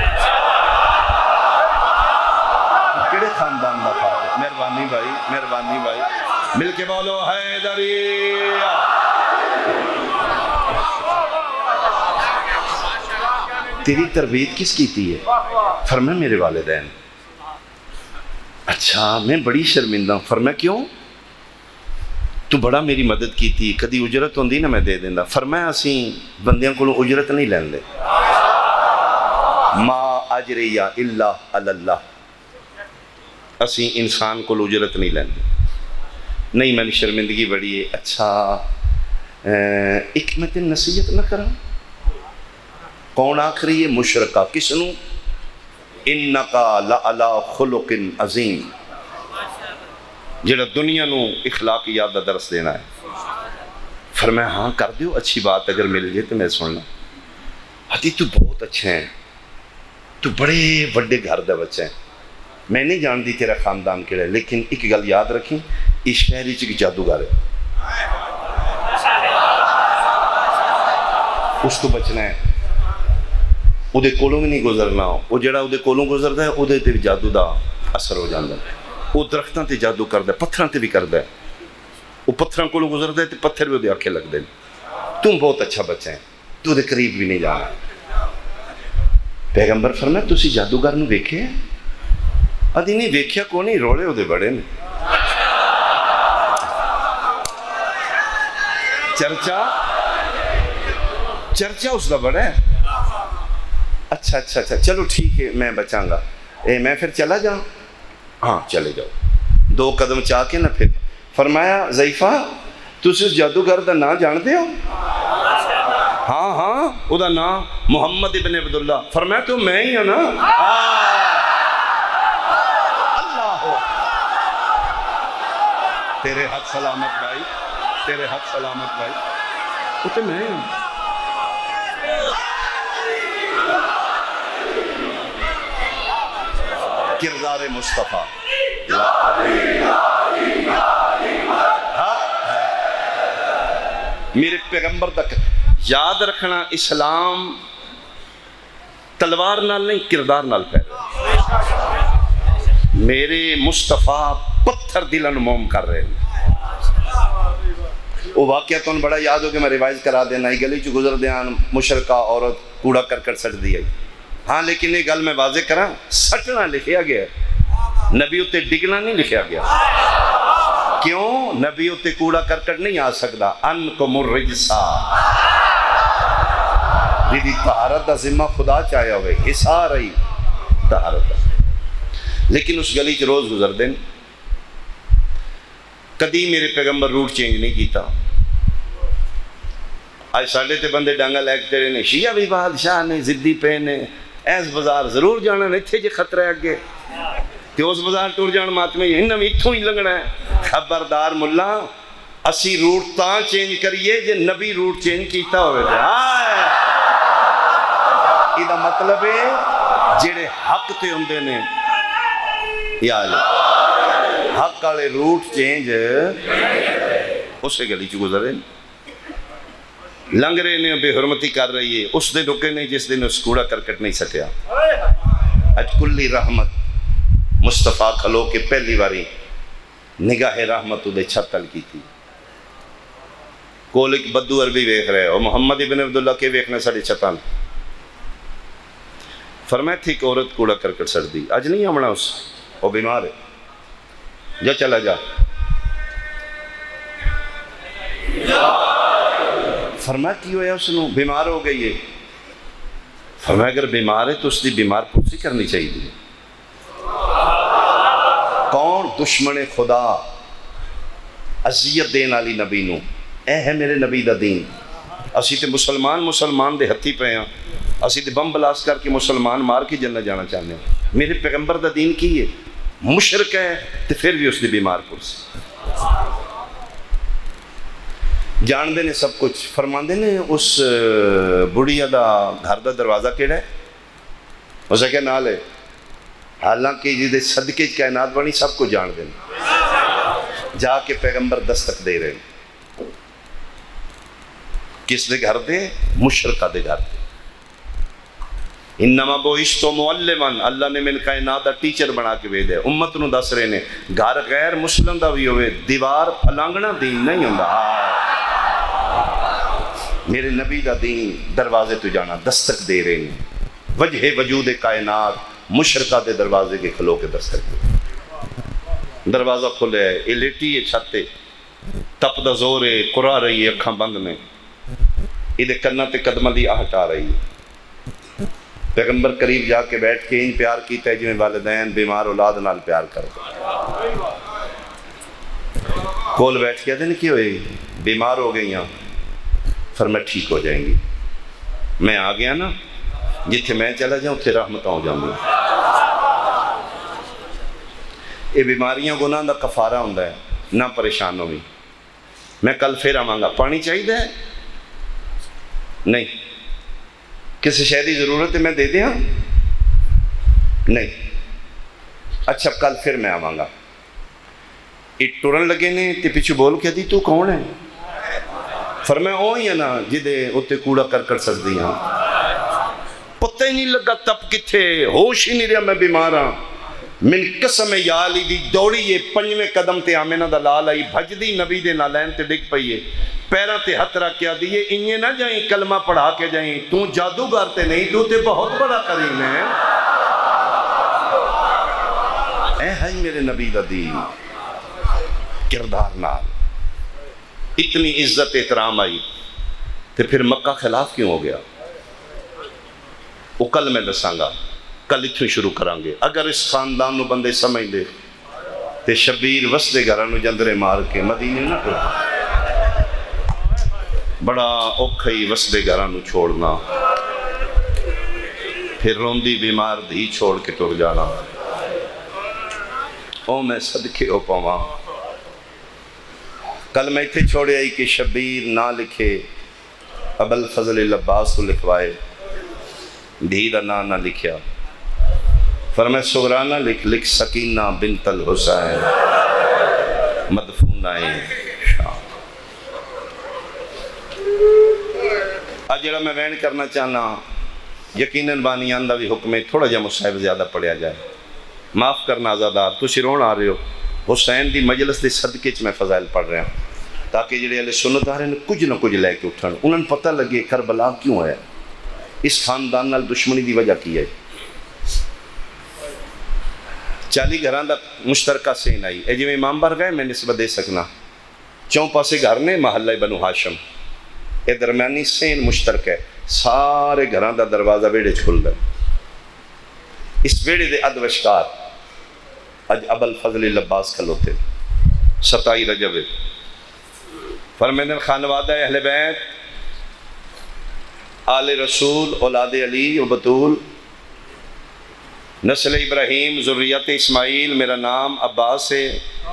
کیڑے خاندان دا فاتح؟ مہربانی بھائی، مہربانی بھائی، مل کے بولو حیدریہ۔ تیری تربیت کس کی تھی ہے؟ فرمایا میرے والدین۔ اچھا میں بڑی شرمندہ ہوں۔ فرمایا کیوں؟ تو بڑا میری مدد کی تھی، کدی اجرت ہوندی نا میں دے دیندہ۔ فرمایا اسی بندیاں کو اجرت نہیں لین دے، ما اجریہ الا اللہ، اسی انسان کو اجرت نہیں لین دے۔ نہیں میں نے شرمندگی بڑی ہے۔ اچھا ایک میں تین نصیحت نہ کرا، کون آخری ہے؟ مشرکہ۔ کس نو؟ انکا لعلا خلق عظیم، جڑا دنیا نو اخلاقیات دا درس دینا ہے۔ فرمایا ہاں کر دیو، اچھی بات اگر مل گئے تو میں سننا۔ ہتی تو بہت اچھے ہیں، تو بڑے بڑے گھر دا بچے ہیں، میں نہیں جان دی تیرا خاندان کے لئے، لیکن ایک گل یاد رکھیں، اس شہری چکی جادوگر ہے، اس تو بچنا ہے، وہ دے کولوں بھی نہیں گزرنا، وہ جڑا وہ دے کولوں گزردا ہے وہ دے تے جادو دا اثر ہو جاندہ ہے، وہ درختاں تے جادو کردا ہے، پتھراں تے بھی کردا ہے، وہ پتھراں کولوں گزردا ہے تے پتھر بھی دے آنکھیں لگ دیں۔ تم بہت اچھا بچہ ہیں، تو دے قریب بھی نہیں جانا۔ پیغمبر فرمایا تسی جادوگر نو ویکھے؟ ادھی نہیں ویکھیا کو نہیں، روڑے ہو دے بڑے نے، چرچا چرچا اس دا بڑا ہے۔ اچھا اچھا اچھا اچھا چلو ٹھیک ہے میں بچاں گا، اے میں پھر چلا جاؤں؟ ہاں چلے جاؤ۔ دو قدم چاہ کے نہ پھر فرمایا ضعیفہ تسی اس جادوگر دا نام جان دے ہو؟ ہاں ہاں او دا نام محمد ابن عبداللہ۔ فرمایا تو میں ہی ہوں نا؟ اللہ ہو، تیرے حق سلامت بھائی، تیرے حق سلامت بھائی، وہ تو میں ہوں۔ کردار مصطفیٰ میرے پیغمبر تک یاد رکھنا، اسلام تلوار نال نہیں کردار نال پھیلا۔ میرے مصطفیٰ پتھر دلن موم کر رہے ہیں۔ وہ واقعہ تو بڑا یاد ہو کہ میں روایت کرا دینا، گلی چ گزر دیان مشرقہ عورت کوڑا کرکٹ سٹ دی۔ ہاں لیکن یہ گل میں واضح کراں، سٹنا لکھیا گیا ہے، نبی اتے ڈگنا نہیں لکھیا گیا۔ کیوں؟ نبی اتے کوڑا کرکٹ نہیں آ سکتا۔ انکم الرجسا، جی طہارت دا ذمہ خدا چاہیا ہوئے، حصہ رہی طہارت دا۔ لیکن اس گلی چ روز گزر دیں، کدی میرے پیغمبر روٹ چینج نہیں کیتا۔ آج ساڑھے تے بندے ڈانگا لے کے تیرے نے، شیعہ بھی بادشاہ نے، زدی پہ نے، ایس بازار ضرور جانا نہیں تھے جے خطرہ ہے اگے کہ اس بازار ٹور جان ماتمے انہوں اتھوں ہی لگنا ہے۔ خبردار ملا، اسی روٹ تاں چینج کریے جے نبی روٹ چینج کیتا ہوئے تھے۔ یہ دا مطلب ہے جیڑے حق تے ہوندے نے یا لے حق والے روٹ چینج اسے گلی چ گزرے لنگ رہے نے، بے حرمتی کر رہی ہے، اس دن رکے نہیں جس دن اس کوڑا کرکٹ نہیں سٹیا۔ اج کلی رحمت مصطفیٰ کھلو کے پہلی باری نگاہ رحمت دے چھتل کی تھی۔ کول ایک بدو عربی ویکھ رہے ہو، محمد ابن عبداللہ کے ویکھنے ساڑی چھتل۔ فرمایا تھی کہ عورت کوڑا کرکٹ سٹ دی، اج نہیں آمنا اس، وہ بیمار ہے، جا چلا جا۔ فرمایا کی ہویا اس نے؟ بیمار ہو گئی ہے۔ فرمایا اگر بیمار ہے تو اس دی بیمار پرسی کرنی چاہیے دی۔ کون؟ دشمن خدا، اذیت دین والی نبی نو۔ اے ہے میرے نبی دا دین۔ اسی تے مسلمان مسلمان دے ہتھی پہ ہیں، اسی تے بم بلاس کر کے مسلمان مار کے جنت جانا چاہنے ہیں۔ میرے پیغمبر دا دین کی ہے؟ مشرک ہے تے پھر بھی اس دی بیمار پرسی جان دے نے سب کچھ۔ فرمان دے نے اس بڑھیا دا گھر دا دروازہ کیڑا ہے؟ اسے کیا نال ہے؟ حالانکہ جی دے صدقے کائنات بنی سب کو جان دے نے۔ جا کے پیغمبر دستک دے رہے ہیں۔ کس دے گھر دے؟ مشرقہ دے گھر دے۔ انما بعثت معلما، اللہ نے من کائنات دا ٹیچر بنا کے بھیجا ہے۔ امت نو دس رہے نے گھر غیر مسلم دا بھی ہوئے، دیوار پھلانگنا دین نہیں ہوندا۔ میرے نبی دا دین دروازے تو جانا دستک دے رہے ہیں۔ وجہ وجود کائنات مشرقہ دے دروازے کے کھلو کے دستک دے۔ دروازہ کھلے ہے، یہ لیٹی ہے چھتے، تپ دا زور ہے، قرآ رہی ہے، اکھاں بند میں، یہ دے کنہ تے قدمہ دی آہٹ آ رہی ہے۔ پیغمبر قریب جا کے بیٹھ کے ان پیار کیتا ہے جنہیں والدین بیمار اولاد نال پیار کرتے۔ کول بیٹھ کے دن کی ہوئے بیمار ہو گئی ہیں، فرمایا ٹھیک ہو جائیں گی، میں آ گیا نا، جتھے میں چلا جاؤں تھے رحمت ہو جاؤں گی۔ یہ بیماریاں گناہ دا کفارہ ہوندہ ہے، نہ پریشان ہوئی۔ میں کل پھر آواں گا، پانی چاہیے ہے؟ نہیں۔ کسی شہری ضرورت ہے میں دے دیا؟ نہیں۔ اچھا کل پھر میں آواں گا۔ یہ ٹورن لگے نے تے پیچھے بول کے دی تو کون ہے؟ فرمایا اوہی ہے نا جدے اتے کوڑا کرکٹ سکتی ہاں، پتہ ہی نہیں لگا تب کتھے، ہوش ہی نہیں رہا میں بیمار ہاں۔ من قسم یالی دی دوڑی یہ پنجویں قدم تے آمینہ دا لال آئی، بھج دی نبی دے نالین تے ڈگ پئیے، پیرہ تے ہتھ رکھ کیا دیئے، انہیں نہ جائیں کلمہ پڑھا کے جائیں، تو جادوگر تے نہیں، تو تے بہت بڑا کریم ہے۔ اے ہے میرے نبی دا دین، کردار نال اتنی عزت احترام آئی، تو پھر مکہ خلاف کیوں ہو گیا؟ وہ کل میں دساں گا، کل اتھوں شروع کریں گے۔ اگر اس خاندان نو بندے سمجھ دے تے شبیر وسدے گھراں نو جندرے مار کے مدینے نہ ٹر، بڑا اوکھا ہی وسدے گھراں نو چھوڑنا، پھر روندی بیمار دھی چھوڑ کے ٹر جانا۔ او میں صدقے او پاواں، کل میں اتھے چھوڑے آئی کہ شبیر نہ لکھے، ابوالفضل العباس کو لکھوائے، دھی دا نا نہ لکھیا، فرمائے سغرانہ لکھ، لکھ سکینہ بنت الحسین مدفونہ شام۔ آج جڑا میں وین کرنا چاہنا، یقیناً بانیان دا بھی حکم ہے تھوڑا جا مصحف زیادہ پڑھیا جائے، معاف کرنا آزادار، تو شرون آ رہے ہو، حسین دی مجلس دی صدقے چ میں فضائل پڑھ رہا ہوں تاکہ جڑے اہل سنت آ رہے ہیں کچھ نہ کچھ لے کے اٹھن، انہوں نے پتہ لگے کربلا کیوں ہے، اس خاندان نال دشمنی دی وجہ کی ہے۔ چالی گھران دا مشترکہ سین آئی، اے جو امام بار گئے میں نسبت دے سکنا، چون پاسے گھر نے محلہ بنو ہاشم، اے درمیانی سین مشترک ہے، سارے گھران دا دروازہ ویڑے چھل گئے، اس ویڑے دے ادوشکار اج ابوالفضل العباس کھلوتے، ستائی رجب فرمیدن خانوادہ اہل بیت، آل رسول، اولاد علی و بطول، نسل ابراہیم، ذریت اسماعیل، میرا نام عباس ہے،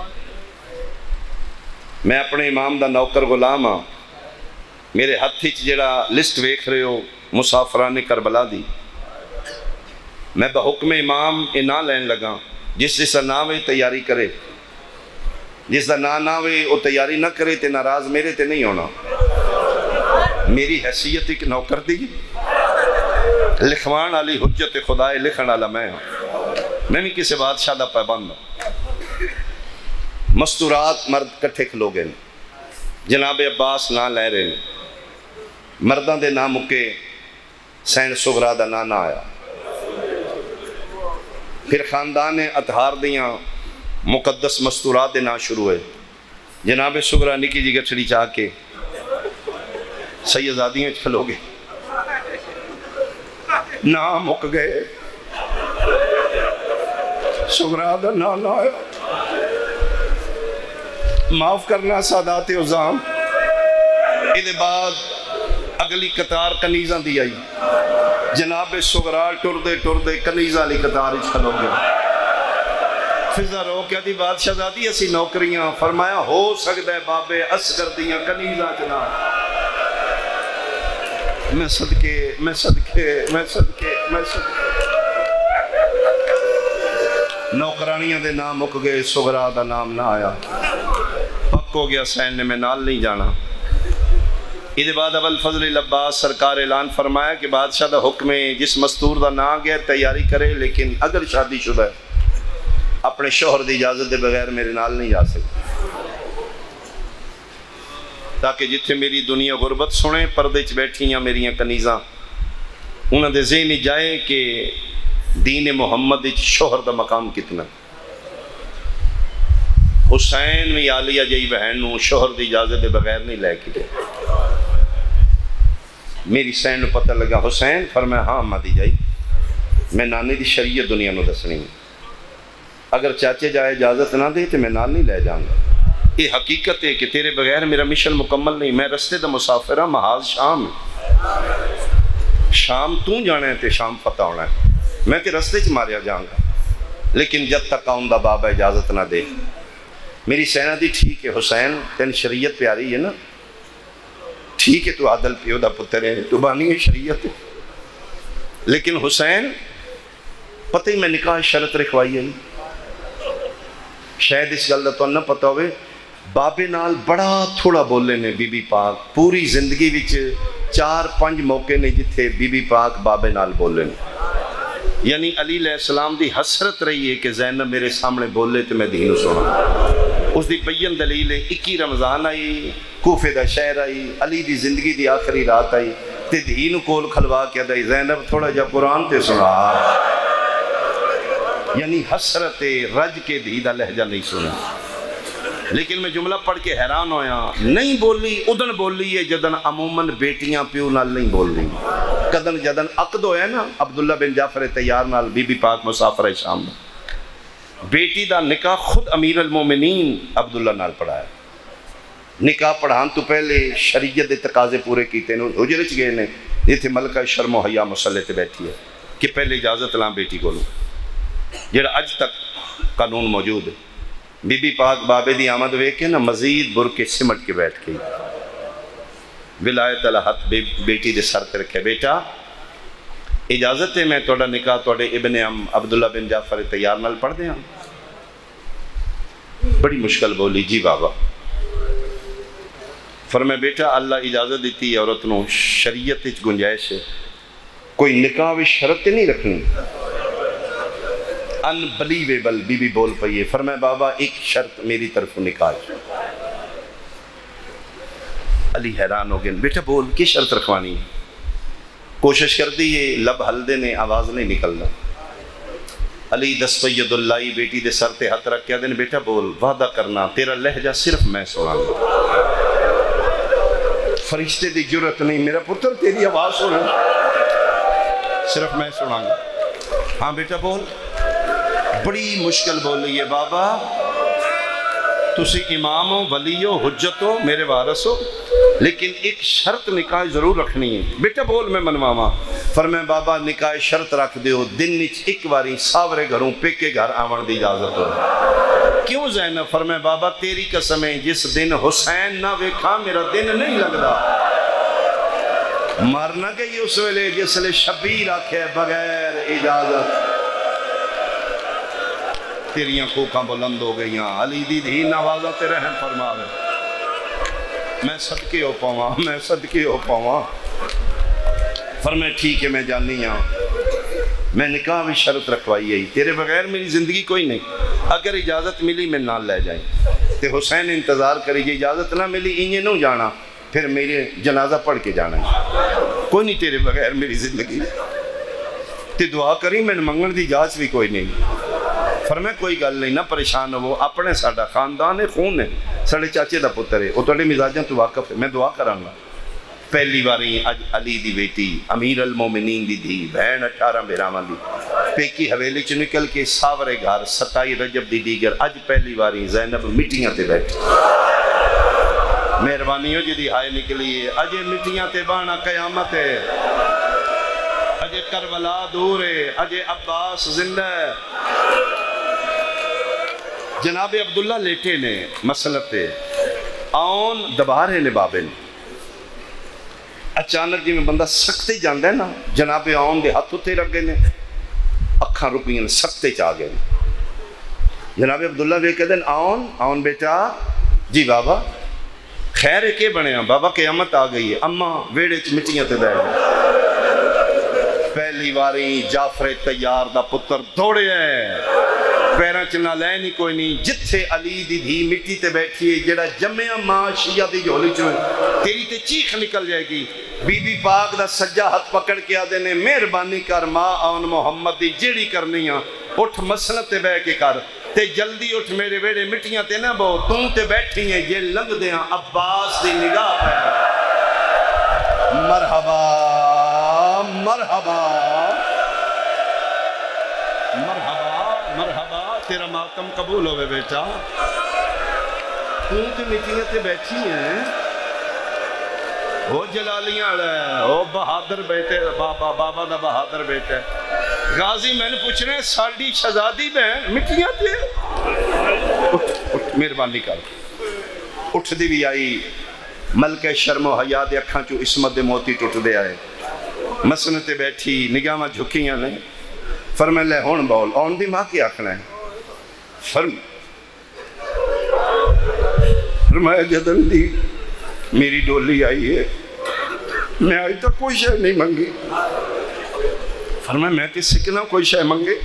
میں اپنے امام دا نوکر غلام ہاں، میرے ہتھی جڑا لسٹ ویکھ رہے ہو مسافران کربلا دی، میں بحکم امام اے نہ لین لگا، جس جس دا نام ہے تیاری کرے، جس دا نام نہ ہوئے وہ تیاری نہ کرے تے ناراض میرے تے نہیں ہونا، میری حیثیت ایک نوکر دی، لکھوان علی حجت خدای لکھن والا میں ہوں، میں بھی کسی بادشاہ دا پابند ہوں۔ مستورات مرد کٹھے کھلو گئے، جناب عباس نہ لے رہے ہیں، مردان دے نام مکے سین صغرا دا نہ نہ آیا، پھر خاندان اطہار دیاں مقدس مستورات دے نام شروع ہے، جناب صغرا نکی جی گٹھڑی چاہ کے سیدزادیاں کھلو گے، نام مک گئے، صغرا دا نام نہ آیا، معاف کرنا سادات عظام۔ اس بعد اگلی قطار کنیزاں دی آئی، جناب صغرا ٹردے ٹردے کنیزاں علی قطار کھلو گئے، فضا رو کیا دی بادشاہ زادی اسی نوکریاں، فرمایا ہو سکتا ہے بابے اصغر دیاں کنیزاں جناب، میں صدقے میں صدقے میں صدقے میں صدقے نوکرانیاں دے نام مک گئے، صغرا دا نام نہ آیا، پک ہو گیا سین نے میں نال نہیں جانا۔ اس بعد ابوالفضل العباس سرکار اعلان فرمایا کہ بادشاہ دا حکم ہے جس مستور دا نہ گیا تیاری کرے، لیکن اگر شادی شدہ ہے اپنے شوہر دی اجازت دے بغیر میرے نال نہیں جا سکتے، تاکہ جتھے میری دنیا غربت سنے پردے چ بیٹھیاں میریاں کنیزاں، انہاں دے ذہن جائے کہ دین محمد وچ شوہر دا مقام کتنا۔ حسین بھی عالیہ جئی بہن نو شوہر دی اجازت دے بغیر نہیں لے کے گئے، میری سین نو پتہ لگا، حسین فرمایا ہاں مادی جائی، میں نانے دی شریعت دنیا نو دسنی ہے، اگر چاچے جائے اجازت نہ دے تو میں نال نہیں لے جاؤں گا، یہ حقیقت ہے کہ تیرے بغیر میرا مشن مکمل نہیں، میں رستے دا مسافر ہاں، محاذ شام ہے، شام تو جانا ہے تے شام فتح ہونا ہے، میں تے رستے چ ماریا جاؤں گا، لیکن جب تک آؤں دا بابا اجازت نہ دے۔ میری سینہ دی ٹھیک ہے حسین، تین شریعت پیاری ہے نا، ٹھیک ہے تو عادل پیو دا پتر ہے، تو بانی ہے شریعت ہے، لیکن حسین پتہ ہی میں نکاح شرط رکھوائی ہے، شاید اس گل دا تو نہ پتہ ہوئے، بابے نال بڑا تھوڑا بولے نے بی بی پاک، پوری زندگی وچ چار پانچ موقع نے جتھے بی بی پاک بابے نال بولے نے، یعنی علی علیہ السلام دی حسرت رہی ہے کہ زینب میرے سامنے بولے تو میں دین سنا، اس دی بین دلیل ہے، اکی رمضان آئی، کوفے دا شہر آئی، علی دی زندگی دی آخری رات آئی، تے دین کول کھلوا کے دائی زینب تھوڑا جا قرآن تے سنا، یعنی حسرت رج کے دھی دا لہجہ نہیں سنا، لیکن میں جملہ پڑھ کے حیران ہویا، نہیں بولی ادن بولی ہے جدن عموماً بیٹیاں پیو نال نہیں بول رہی، कदन जदन अकद होया ना अब्दुल्ला बिन जाफर तैयार नाल बीबी पाक मुसाफर शाम बेटी दा निकाह खुद अमीर अल मोमिनीन अब्दुल्ला नाल पढ़ाया। निकाह पढ़ाने तो पहले शरीयत के तकाजे पूरे किए ने, हुजरे च गए ने जिथे मलका शर्मो हया मसले ते बैठी है कि पहले इजाजत ला बेटी को, जेड़ा अज तक कानून मौजूद है। बीबी पाक बाबे दी आमद वेख के ना मजीद बुर के सिमट के बैठ गई, विलायत अला हथ बे, बेटी दे सर ते रखे, बेटा इजाजत है मैं तुहाडा निकाह तुहाडे इब्ने अम अब्दुल्ला बिन जाफर तैयार नाल पढ़ दियां। बड़ी मुश्किल बोली, जी बाबा। फरमाया बेटा अल्लाह इजाजत दी है औरत नूं, शरीयत विच गुंजाइश है, कोई निकाह विच शर्त नहीं रखनी। अनबलीवेबल बीबी बोल पई है। फरमाया बाबा एक शर्त मेरी तरफ निकाह। अली हैरान हो गए, बेटा बोल की शर्त रखवानी है? कोशिश कर दी है, लब हल्दे ने आवाज़ नहीं निकलना। अली दस पैदुल्लाई बेटी दे सर ते हथ रख के आदे ने बेटा बोल, वादा करना तेरा लहजा सिर्फ मैं सुनांगा। फरिश्ते की जरूरत नहीं, मेरा पुत्र तेरी आवाज़ सुना, सिर्फ मैं सुनांगा। हाँ बेटा बोल। बड़ी मुश्किल बोली है, बाबा तुसी इमाम हो, वली हो, हुज्जत हो, मेरे वारस हो, लेकिन एक शर्त निकाह जरूर रखनी है। बेटा बोल मैं मनवावा। फरमाया बाबा निकाह शर्त रख दियो, दिन विच एक बारी सावरे घरों पेके घर आवन की इजाजत हो। क्यों ज़ैनब? फरमाया बाबा तेरी कसम है, जिस दिन हुसैन ना वेखा मेरा दिन नहीं लगता। मरना गई उस वेले जिसले शबीर आखे बगैर इजाजत तेरियां कोका बुलंद हो गई। अली दी धी नवाजा ते रहम फरमावे, मैं सदके हो पावा, मैं सदके हो पावा। फरमाया ठीक है मैं जानी हाँ, मैं निकाह भी शर्त रखवाई है, तेरे बगैर मेरी जिंदगी कोई नहीं। अगर इजाज़त मिली मैं नाल ले जाए, तो हुसैन इंतज़ार करी, जे इजाज़त ना मिली इं नहीं जाना, फिर मेरे जनाजा पढ़ के जाना है। कोई नहीं तेरे बगैर मेरी जिंदगी, तो दुआ करी मैंने मंगण की इजाज़त भी कोई नहीं। फरमाया कोई गल नहीं ना परेशान हो, अपने साडा खानदान है, खून है, साढ़े चाचे का पुत्र है, वो तुहाडे मिजाजां तो वाकफ है, मैं दुआ करांगा। पहली बारी अज अली दी बेटी अमीर अल मोमिनीन दी धी भैन अठारह बेरावां दी पेकी हवेली च निकल के सावरे घर सताई रजब दी दीगर अज पहली बारी ज़ैनब मिट्टियां ते बैठी। मेहरबानी हो जी हाय निकली है, अजे मिट्टियां ते बहना कयामत है, अजे करबला दूर है, अजे अब्बास जिंदा है। जनाब अब्दुल्ला लेटे ने मसलत ते आउन दबा रहे ने बाबे ने। अचानक जिमें बंदा सकते जाता है ना, जनाबे आउन दे हथ उत्ते रख गए ने, अखा रुकियां सकते च आ गए। जनाबे अब्दुल्ला वे कहते आउन आउन बेटा। जी बाबा खैर के बनया? बाबा क़यामत आ गई है। अम्मा वेड़े च मिट्टियां ते बैठ गई। पहली बारी जाफर तैयार दा पुत्र दौड़िया, पैरों च ना लै नहीं कोई नहीं, जिथे अली दी धी मिट्टी ते बैठी है, जेड़ा जम्मिया मां शिया दी झोली च तेरी ते चीख निकल जाएगी। बीबी पाक दा सज्जा हाथ पकड़ के आदे ने मेहरबानी कर मां आउन मुहम्मद दी जेड़ी करनी आ, उठ मसनत ते बह के कर, ते जल्दी उठ मेरे वेड़े मिट्टियां ते ना बो, तू ते बैठी है जे लंघदे अब्बास दी निगाह पे। मरहबा मरहबा मरहबा मरहबा, तेरा मातम कबूल होवे बेटा, तू तो मिट्टियां ते बैठी है, वो जलालियां वाला वो बहादुर बेटे बाबा बाबा दा बहादुर बेटा गाजी। मैंने पूछना साड़ी शहजादी बहन मिट्टियां ते उठ उठ मेहरबानी कर। उठदी भी आई, मलके शर्मो हया दे अखां चो इस्मत दे मोती टुटदे आए, मसन ते बैठी निगाहां झुकियां ने। फरमाया ले हुण बोल, आउन दी मां की आखना है? फरमाया जदन दी मेरी डोली आई है, मैं अज तक कोई शय नहीं मंगी। फरमाया मैं तो सिकना कोई शय मंगे।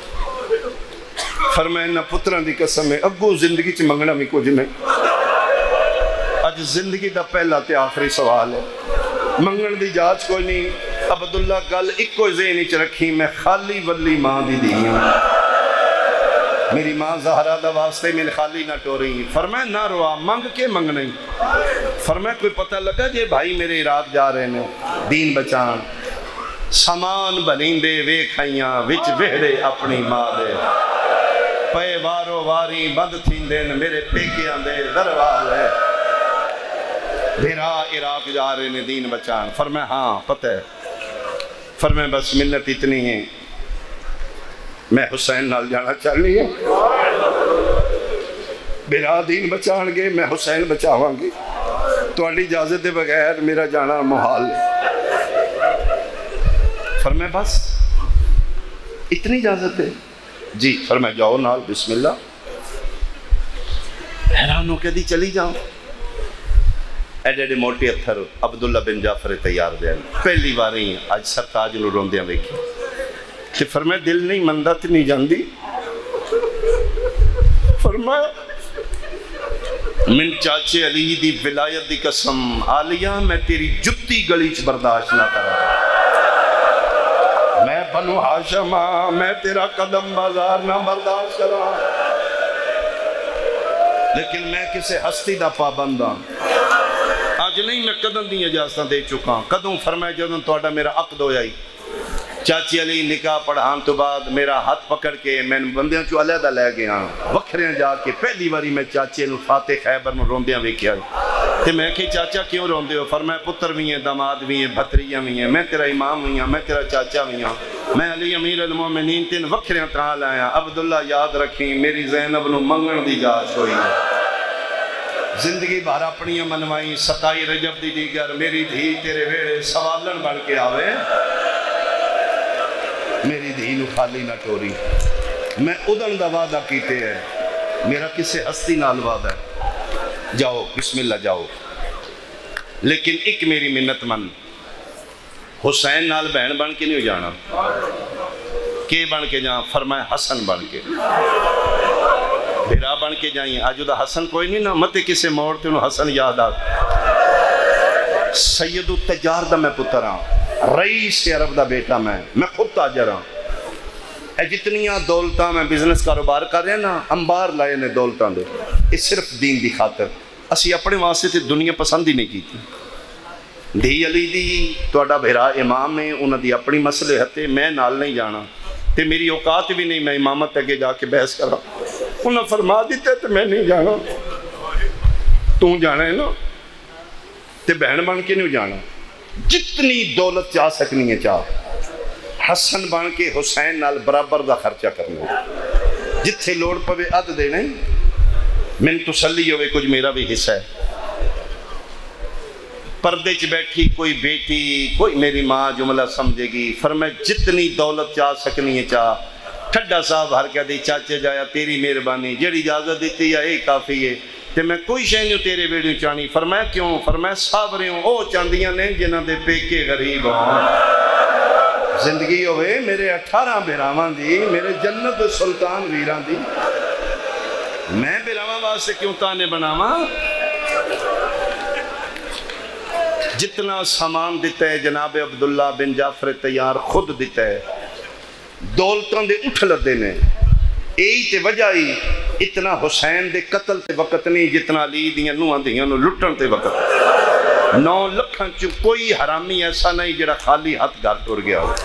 फरमाया इन्हां पुत्रां दी कसम है अगों जिंदगी च मंगना भी कुछ नहीं, अज जिंदगी का पहला तो आखिरी सवाल है, मंगण की जांच कोई नहीं। अब्दुल्ला गल इको ज़हन च रखी, मैं खाली वली मां दी धी हूं, मेरी मां ज़हरा दा वास्ते मैंने खाली ना टोरी। फरमाया ना रोआ, मंग के मंगना ही। फरमाया कोई पता लगा जे भाई मेरे इराक जा रहे हैं दीन बचान? سامان بنیندے ویکھائیاں وچ وہڑے اپنی ماں دے پے وارو واری بند تھیندے میرے پیکیاں دے دروازے بھیرا عراق جا رہے نے دین بچان فرمائے ہاں پتہ ہے فرمائے بس منت اتنی ہے میں حسین نال جانا چاہنی ہے بھیرا دین بچان گے میں حسین بچاواں گی تواڈی اجازت دے بغیر میرا جانا محال ہے فرمائے بس اتنی اجازت ہے جی فرمائے جاؤ نال بسم اللہ حیران ہو کے دی چلی جاؤں ایڈے ایڈے موٹے اتھر عبداللہ بن جعفر تیار دے پہلی بار ہی آج سرتاج نو روندیاں ویکھی کہ فرمائے دل نہیں مندہ تے نہیں جاندی فرمائے من چاچے علی دی ولایت دی قسم آلیہ میں تیری جتی گلیچ برداشت نہ کرا میں بنو ہاشم میں تیرا قدم بازار نہ برداشت کرا لیکن میں کسے ہستی دا پابند ہاں آج نہیں میں قدم دی اجازتاں دے چکا قدم فرمائے جدن توڑا میرا عقد ہو جائی چاچی علی نکاح پڑھان تو بعد میرا ہاتھ پکڑ کے میں بندیاں چو علیحدہ لے گیا وکھریاں جا کے پہلی باری میں چاچی نو فاتح خیبر نو روندیاں ویکھیا تے میں کہ چاچا کیوں روندے ہو فرمایا پتر بھی ہیں داماد بھی ہیں بھتریاں بھی ہیں میں تیرا امام بھی ہیں میں تیرا چاچا بھی ہیں میں علی امیر المومنین تین وکھریاں تال آیا عبداللہ یاد رکھیں میری زینب نو منگن دی جاش ہوئی زندگی بھر اپنی منوائی ستائی رجب دی دیگر میری دھی تیرے ویڑے سوالن بڑھ کے آوے میری دھی نو خالی نہ ٹوری میں ادن دا وعدہ کیتے ہیں میرا کسے ہستی نال وعدہ ہے جاؤ بسم اللہ جاؤ لیکن ایک میری منت من حسین نال بہن بن کے نہیں جانا کہ بن کے جانا فرمائے حسن بن کے بھیرا بن کے جائیں آج دا حسن کوئی نہیں نا مت کسے موڑتے انہوں حسن یاد آتا سید التجار دا میں پتر ہاں رئیس عرب دا بیٹا میں میں خود تاجر ہاں اے جتنیاں دولتاں میں بزنس کاروبار کر رہے ہیں نا انبار لائے نے دولتاں دے اس صرف دین دی خاطر اسی اپنے واسطے تے دنیا پسند ہی نہیں کی تھی دھی علی دی توڑا بھیرا امام میں انہوں دی اپنی مسئلے ہتے میں نال نہیں جانا تے میری اوقات بھی نہیں میں امامت اگے جا کے بحث کرا انہوں فرما دیتے تے میں نہیں جانا تو جانا ہے نا تے بہن بن کے نہیں جانا جتنی دولت چاہ سکنی ہے چاہ حسن بن کے حسین نال برابر دا خرچہ کرنا جتھے لوڑ پوے اد دینے من تسلی ہوئے کچھ میرا بھی حصہ ہے پردے چ بیٹھی کوئی بیٹی کوئی میری ماں جملہ سمجھے گی فرمائے جتنی دولت چاہ سکنی ہے چاہ ٹھڈا صاحب ہر کہہ دی چاچے جایا تیری مہربانی جڑی اجازت دیتی ہے اے کافی ہے تے میں کوئی شے نہیں تیرے بیڑیوں چانی فرمایا کیوں فرمایا صابرے ہوں او چاندیاں نے جنہاں دے پیکے غریب ہوں زندگی ہوئے میرے اٹھارہ بیراواں دی میرے جنت سلطان ویران دی میں بیراواں واسطے کیوں تانے بناواں جتنا سامان دیتا ہے جناب عبداللہ بن جعفر تیار خود دیتا ہے دولتاں دے اٹھ لدے نے ایہی تے وجہ ہی اتنا حسین دے قتل تے وقت نہیں جتنا علی دیاں نوہاں دیاں نو لٹن تے وقت نو لکھاں چو کوئی حرامی ایسا نہیں جڑا خالی ہاتھ گھر ٹر گیا ہو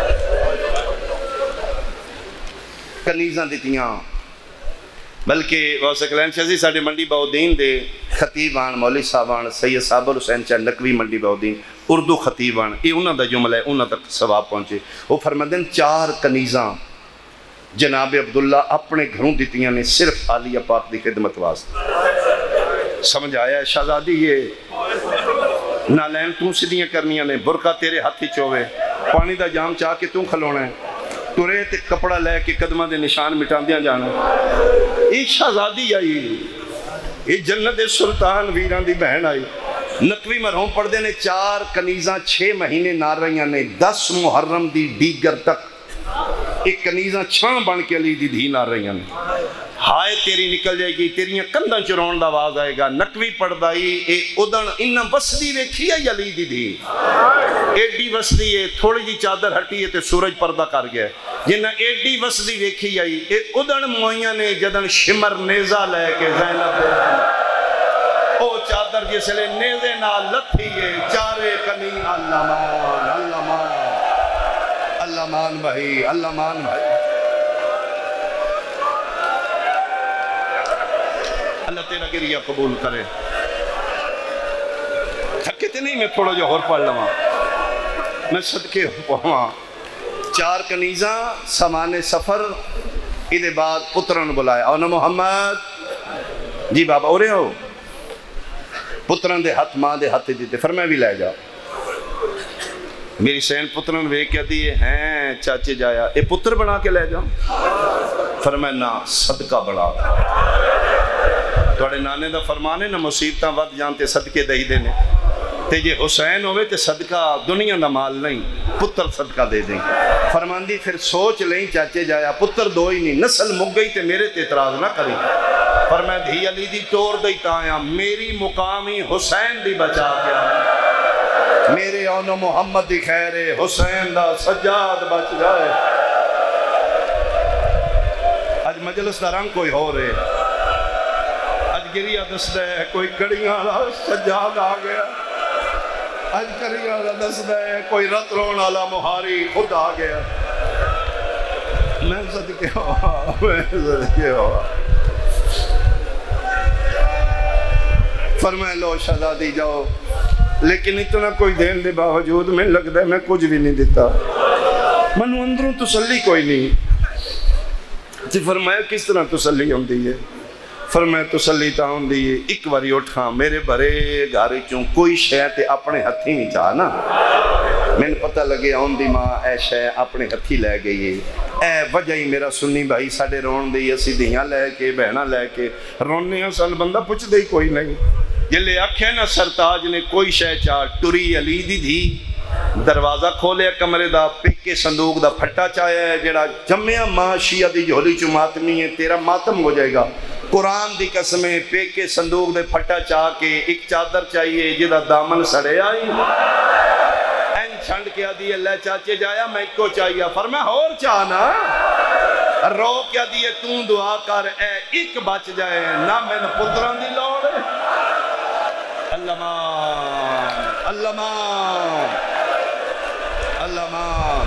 کنیزاں دیتیاں بلکہ واسے کلین شازی ساڑھے منڈی باؤدین دے خطیبان مولی صاحبان سید صابر حسین چاہ نقوی منڈی باؤدین اردو خطیبان یہ انہاں دا جملہ ہے انہاں تک ثواب پہنچے وہ فرمدن چار کنیزاں جناب عبداللہ اپنے گھروں دیتیاں نے صرف عالیہ پاک دی خدمت واسطے سمجھ آیا ہے شہزادی یہ نالین توں سدیاں کرنیاں نے برقع تیرے ہاتھی چوے پانی دا جام چاہ کے توں کھلونا ہے تورے تے کپڑا لے کے قدمہ دے نشان مٹان دیاں جانا ایک شہزادی آئی ایک جنت سلطان ویران دی بہن آئی نقوی مرہوں پڑھ دینے چار کنیزاں چھ مہینے نار رہیاں نے دس محرم دی دیگر تک ایک کنیزاں چھاں بن کے علی دی دھی نار رہیاں نے ہائے تیری نکل جائے گی تیریاں کنداں چرون دا آواز آئے گا نقوی پڑھ دائی اے ادن انہاں وسدی ویکھی ہے علی دی دھی ایڈی وسدی ہے تھوڑی جی چادر ہٹی ہے تے سورج پردہ کر گیا جنہ ایڈی وسدی ویکھی آئی اے ادن موئیاں نے جدن شمر نیزہ لے کے زینب او چادر جس لے نیزے نہ لتھی ہے چارے کنی اللہ مان اللہ مان اللہ مان بھائی، اللہ مان بھائی، اللہ تیرا گریہ قبول کرے۔ تھکے تے نہیں، میں تھوڑا جو اور پڑھ لواں، میں صدقے پہواں۔ چار کنیزاں سامان سفر، ادھے بعد پترن بلایا، اونا محمد جی بابا ہو رہے ہو، پترن دے ہاتھ ماں دے ہاتھ دیتے، فرمائے بھی لے جاؤ۔ میری سین پترن وے کیا دیئے ہیں چاچے جایا، اے پتر بنا کے لے جاؤ، فرمائے نا صدقہ بڑھا۔ توڑے نانے دا فرمانے نا مصیبتاں وقت جانتے صدقے دہی دینے، تے جے حسین ہوئے تے صدقہ دنیا دا مال نہیں، پتر صدقہ دے دیں۔ فرمان دی پھر سوچ لیں چاچے جایا، پتر دو ہی نہیں، نسل مک گئی تے میرے تے اعتراض نہ کریں۔ فرمائے دھی علی دی ٹور دئی تایا، میری مقامی حسین دی بچا گیا، میرے اونو محمد دی خیرے، حسین دا سجاد بچ جائے۔ آج مجلس دا رنگ کوئی ہو رہے، آج گریہ دستا ہے کوئی کڑیاں والا سجاد آ گیا، آج کڑیاں والا دستا ہے کوئی رت رون والا مہاری خود آ گیا۔ میں صدقے ہوا، میں صدقے ہوا۔ فرمائے لو شہزادی جاؤ، لیکن اتنا کوئی دین دے باوجود میں لگتا ہے میں کچھ بھی نہیں دیتا، منو اندروں تسلی کوئی نہیں۔ جی فرمایا کس طرح تسلی ہوں دی ہے؟ فرمایا تسلی تا ہوں دی ہے، ایک باری اٹھاں میرے بھرے گھارے چوں کوئی شاید اپنے ہتھی نہیں چاہ نا، میں نے پتہ لگے ہوں دی ماں اے شاید اپنے ہتھی لے گئی ہے، اے وجہ ہی میرا سنی بھائی ساڑے رون دی اسی دیاں لے کے بہنہ لے کے رونے سال بندہ پچھ دے کوئی نہیں۔ یہ لے آکھے نا سرتاج نے کوئی شے چاہ ٹری علی دی دی، دروازہ کھولے کمرے دا، پکے صندوق دا پھٹا چاہیا ہے، جڑا جمعہ ماں شیعہ دی جھولی چو ماتمی ہے، تیرا ماتم ہو جائے گا۔ قرآن دی قسمیں پکے صندوق دے پھٹا چاہ کے ایک چادر چاہیے جدا دامن سڑے آئی، این چھنڈ کیا دیئے لے چاچے جایا میں کو چاہیا، فرمایا اور چاہنا رو کیا دیئے توں دعا کر اے ایک بچ جائے نہ میں نے پتران دی لوڑ۔ اللہ مان، اللہ مان، اللہ مان،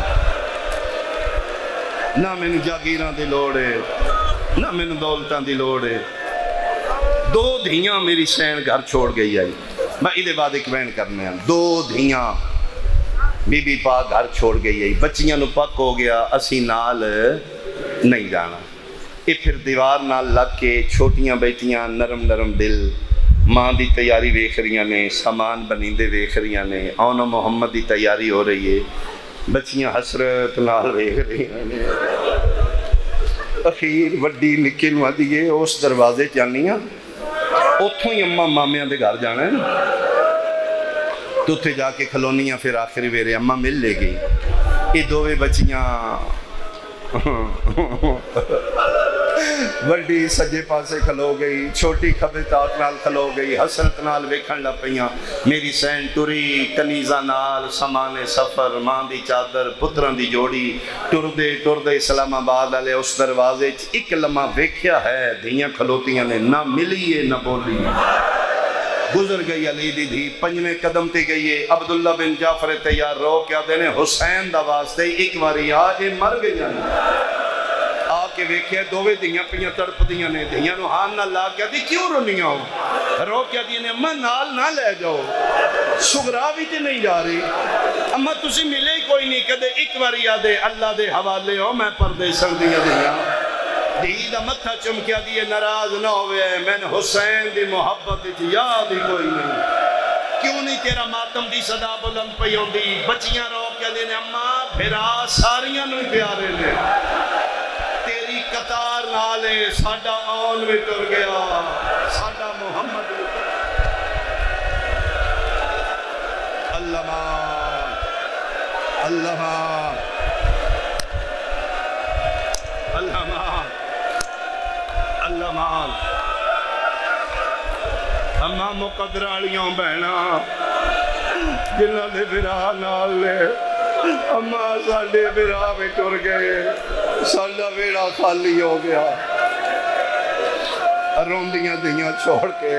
نہ میں نے جاگیران دی لوڑے، نہ میں نے دولتان دی لوڑے۔ دو دھیاں میری سین گھر چھوڑ گئی آئی، میں ادھے بعد ایک بین کرنے ہیں، دو دھیاں بی بی پاک گھر چھوڑ گئی آئی، بچیاں نو پک ہو گیا اسی نال نہیں جانا۔ یہ پھر دیوار نال لگ کے چھوٹیاں بیٹیاں نرم نرم دل، ماں دی تیاری ویکھ رہیاں نے، سامان بنیندے ویکھ رہیاں نے، اونو محمد دی تیاری ہو رہی ہے، بچیاں حسرت نال ویکھ رہیاں نے۔ اخیر وڈی نکی نو دیئے اس دروازے چانیاں، اتھوں ہی اماں مامیاں دے گھر جانا ہے نا، تو تھے جا کے کھلونیاں پھر آخری ویرے اماں مل لے گئی۔ یہ دووے بچیاں وڈی سجے پاسے کھلو گئی، چھوٹی کھبے تاک نال کھلو گئی، حسرت نال ویکھن لپیاں میری سین ٹری کنیزہ نال سامان سفر، ماں دی چادر، پتران دی جوڑی، ٹر دے ٹر دے اسلام آباد والے اس دروازے ایک لمحہ ویکھیا ہے، دھیاں کھلوتیاں نے نہ ملی ہے نہ بولی۔ گزر گئی علی دی دھی، پنجویں قدم تے گئی ہے، عبداللہ بن جعفر تیار رو کیا دینے حسین دا واسطے ایک باری آجے مر گئی جانے۔ آکے ویکھے دووے دھیاں پیاں تڑپ دیاں نے، دھیاں نو ہان نہ لا کیا دی کیوں رونیاں ہو؟ رو کیا دی نے اممہ نال نہ لے جاؤ، سگرا بھی تے نہیں جا رہی، اممہ تسی ملے کوئی نہیں کدے ایک باری آدھے اللہ دے حوالے ہو میں پردے سن دیا دیا۔ دھی دا متھا چمکیا دیئے ناراض نہ ہوئے، میں نے حسین دی محبت اچھ یاد ہی کوئی نہیں، کیوں نہیں تیرا ماتم دی صدا بلند پئی ہوں دی؟ بچیاں رو کیا دینے اممہ پھرا ساریاں نوی پیارے نے، تیری قطار نالے ساڑا آن میں ٹر گیا، ساڑا محمد اللہ مان، اللہ مان، اللہ مان، اللہ مان۔ اماں مقدرالیوں بہنا جنہ دے برا نال لے، اماں ساڑے برا میں ٹر گئے، ساڑا بیڑا خالی ہو گیا، روندیاں دیاں چھوڑ کے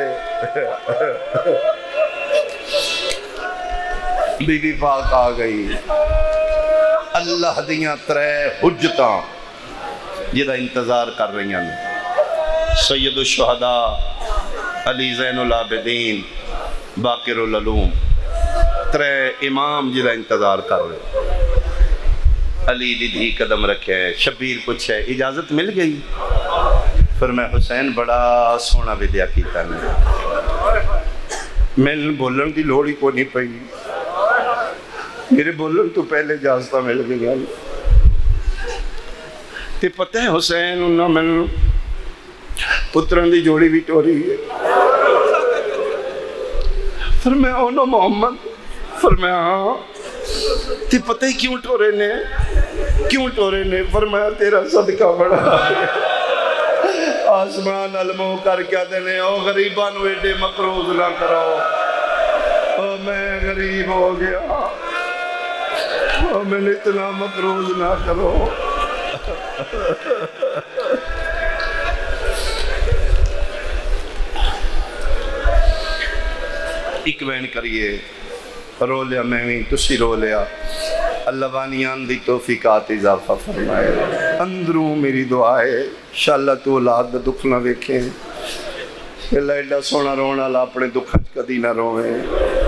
بی بی پاک آ گئی، اللہ دیاں ترے حجتاں جدہ انتظار کر رہی ہیں، سید الشہداء علی زین العابدین باقر العلوم، ترے امام جدہ انتظار کر رہے ہیں۔ علی دی دھی قدم رکھے، شبیر پوچھے اجازت مل گئی؟ فرمایا حسین بڑا سونا ودیا کیتا ہے، میں بولن دی لوڑی کو نہیں پئی، میرے بولن تو پہلے اجازت مل گئی۔ تے پتہ ہے حسین انہوں میں پتران دی جوڑی بھی ٹوری ہے۔ فرمایا انہوں محمد، فرمایا ہاں، تے پتہ ہی کیوں ٹورے نے کیوں ٹورے نے؟ فرمایا تیرا صدقہ بڑا ہے، آسمان علموں کر کیا دینے، او غریبان ویڈے مقروض نہ کرو، او میں غریب ہو گیا، او میں اتنا مقروض نہ کرو۔ ایک بین کریے، رو لیا میں بھی تسی رو لیا، اللہ بانیان دی توفیقات اضافہ فرمائے، اندروں میری دعا ہے انشاءاللہ تو اولاد دا دکھ نہ ویکھیں، اللہ ایڈا سونا رونا لا اپنے دکھ کدی نہ رویں۔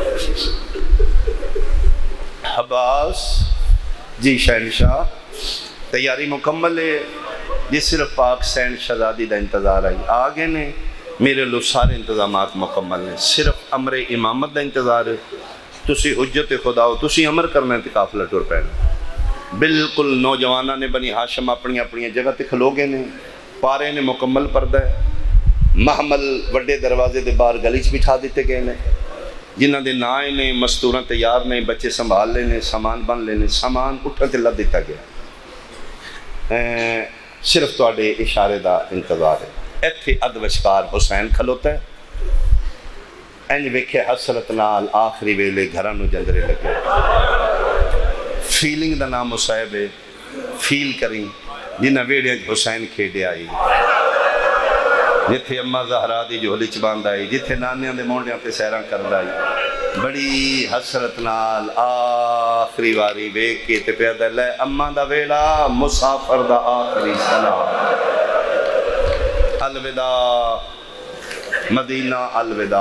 عباس جی شہنشاہ تیاری مکمل ہے جی، صرف پاک سین شہزادی دا انتظار آئی آگے نے، میرے لوگ سارے انتظامات مکمل ہیں، صرف امر امامت دا انتظار ہے، تسی حجت خدا ہو، تسی امر کرنا ہے قافلہ ٹور پہنا، بالکل نوجوانہ نے بنی ہاشم اپنی اپنی جگہ تے کھلوگے نے، پارے نے مکمل پردہ ہے، محمل وڈے دروازے دے بار گلیچ بٹھا دیتے گئے نے، جنہ دے نائے نے مستوراں تیار نے، بچے سنبھال لینے، سامان بن لینے، سامان اٹھا تے لد دیتا گیا، صرف توڑے اشارے دا انتظار ہے۔ ایتھے ادوشکار حسین کھلوتا ہے، اینج ویکھے حسرت نال آخری ویلے گھرانو جندرے لگے، فیلنگ دا نام مصائب ہے، فیل کریں جنہ ویڑے حسین کھیڑے آئی، جتھے اممہ زہرا دی جو ہلیچ باندھ آئی، جتھے نانیاں دے مونڈیاں تے سیران کرد آئی، بڑی حسرت نال آخری واری ویک کے تے پیادہ لے اممہ دا ویڑا مسافر دا آخری سلام، الوداع مدینہ الوداع۔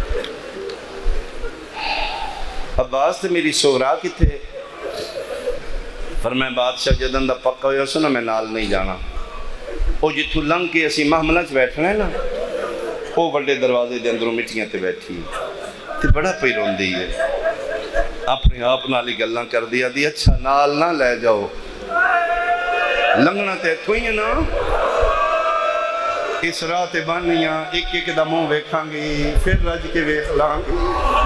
عباس تے میری سغرا کی تھے، فرمائے بادشاہ جدن دا پکا ہویا سنا میں نال نہیں جانا، او جتھو لنگ کے اسی محملہ چ بیٹھنا ہے نا، او بڑے دروازے دے اندروں مٹیاں تے بیٹھی تے بڑا پئی روندی ہے، اپنے آپ نالی گلاں کر دیا دی اچھا نال نہ لے جاؤ، لنگنا تے تھوئی ہے نا، اس رات بانیاں ایک ایک دا منہ ویکھاں گی، پھر رج کے ویکھ لائیں گی،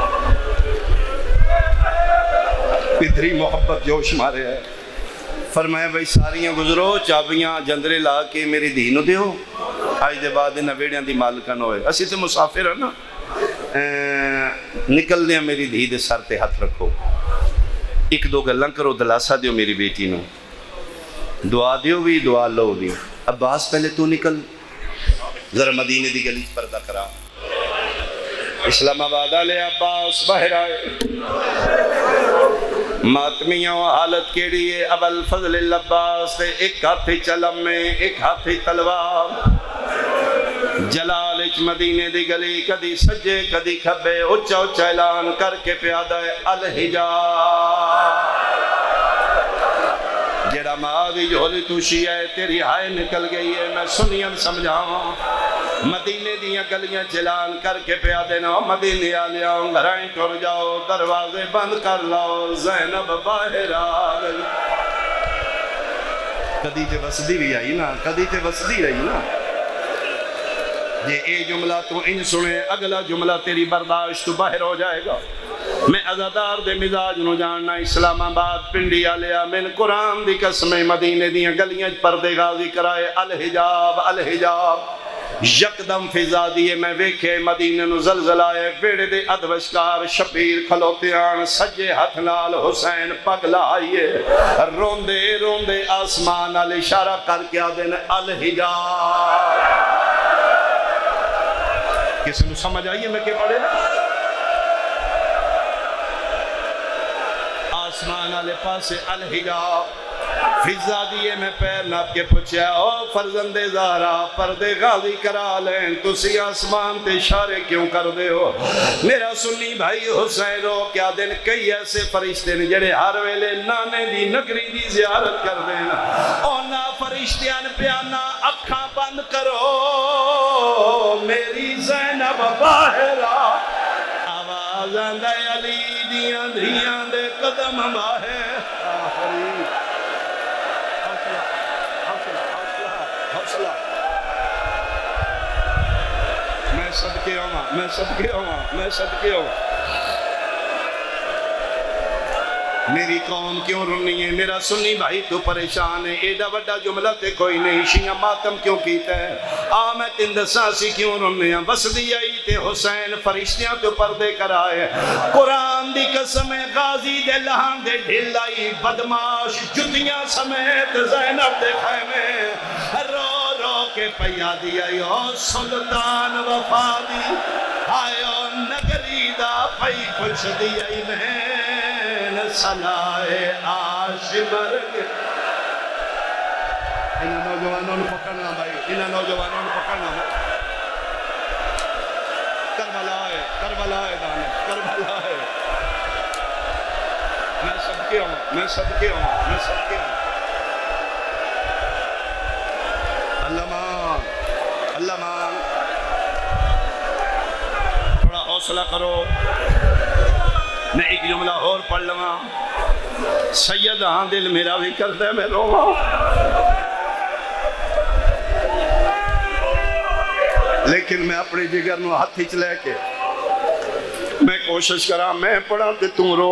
ادھری محبت جوش مارے ہے۔ فرمایا بھائی ساریاں گزرو، چابیاں جندرے لا کے میری دینو دیو، آج دے بعد نویڑیاں دی مالکن ہوئے، اسی تے مسافر ہے نا، نکل دیا میری دھی دے سر تے ہاتھ رکھو، ایک دو گلن کرو، دلاسا دیو میری بیٹی نو، دعا دیو بھی دعا لو بھی۔ عباس پہلے تو نکل، ذرا مدینے دی گلی پردہ کرا، اسلام آباد آلے عباس باہر آئے، ماتمیاں حالت کیڑی ہے، ابل فضل العباس دے ایک ہاتھی چلم میں ایک ہاتھی تلوار، جلال اچ مدینے دی گلی کدی سجے کدی کھبے، اچھا اچھا اعلان کر کے پیادہ ہے الحجاب، جیڑا مادی جھولی توشی ہے تیری ہائے نکل گئی ہے، میں سنین سمجھاؤں، مدینے دیاں گلیاں چلان کر کے پیادے نو، مدینے آلیاں گھرائیں ٹر جاؤ، دروازے بند کر لاؤ، زینب باہر آگئی، کدی تے وسدی بھی آئی نا، کدی تے وسدی رہی نا، یہ اے جملہ تو ان سنے، اگلا جملہ تیری برداشت تو باہر ہو جائے گا۔ میں عزادار دے مزاج نو جاننا، اسلام آباد پنڈی آلیا، میں قرآن دی قسمیں مدینے دیاں گلیاں پردے غازی کرائے، الحجاب الحجاب، یکدم فضا دیئے میں ویکھے مدینے نو زلزلائے، ویڑے دے ادوشکار شبیر کھلوتے آن، سجے ہتھ نال حسین پگلا آئیے، روندے روندے آسمان علی اشارہ کر کے آدھیں الحجاب۔ کسی نے سمجھ آئیے میں کہ پڑھے आसमान वाले पासे अलहिजाब फिजा दिए मैं पैर नाप के पूछा ओ फरजंदे ज़हरा पर्दे गाजी करा लें तुसी आसमान ते इशारे क्यों कर दे हो। मेरा सुन्नी भाई हुसैन रो क्या दिन कई ऐसे फरिश्ते ने जेड़े हर वेले नाने दी नगरी दी ज़ियारत कर देन ओना फरिश्तियां ने प्याना अखां बंद करो मेरी ज़ैनब बाहरा आवाज़ आंदा अली दियां धियां दे कदम बाहर आखरी मैं सदके आवा मैं सदके आवा मैं सदके आवा। मेरी कौम क्यों रुनी है मेरा सुन्नी भाई तू परेशान है एडा वड्डा जुमला ते कोई नहीं शिया मातम क्यों कीता है आ मैं तेन दसा सी क्यों रुने बसदी आई ते हुसैन फरिश्तियां तो पर्दे कराए कुरान दी कसम गाजी दे लहां दे ढिल आई बदमाश जुतियां समेत ज़ैनब दे खैमे रो रो के पैया दी आई ओ सुल्तान वफा दी आयो नगरी दा पई कुछ दी आई मैं सलाए आशिबर इन नौजवानों को पकड़ना भाई इन नौजवानों को पकड़ना करबला है करबला है दाने करबला है। मैं सबके हूँ मैं सबके हूँ मैं सबके हूँ। अल्लाह मान अल्लाह मान थोड़ा हौसला करो। मैं एक जुमला और पढ़ लवा सैयद हाँ दिल मेरा भी करता है मैं रोवा लेकिन मैं अपने जिगर नूं हाथ च लैके मैं कोशिश करा मैं पढ़ा ते तू रो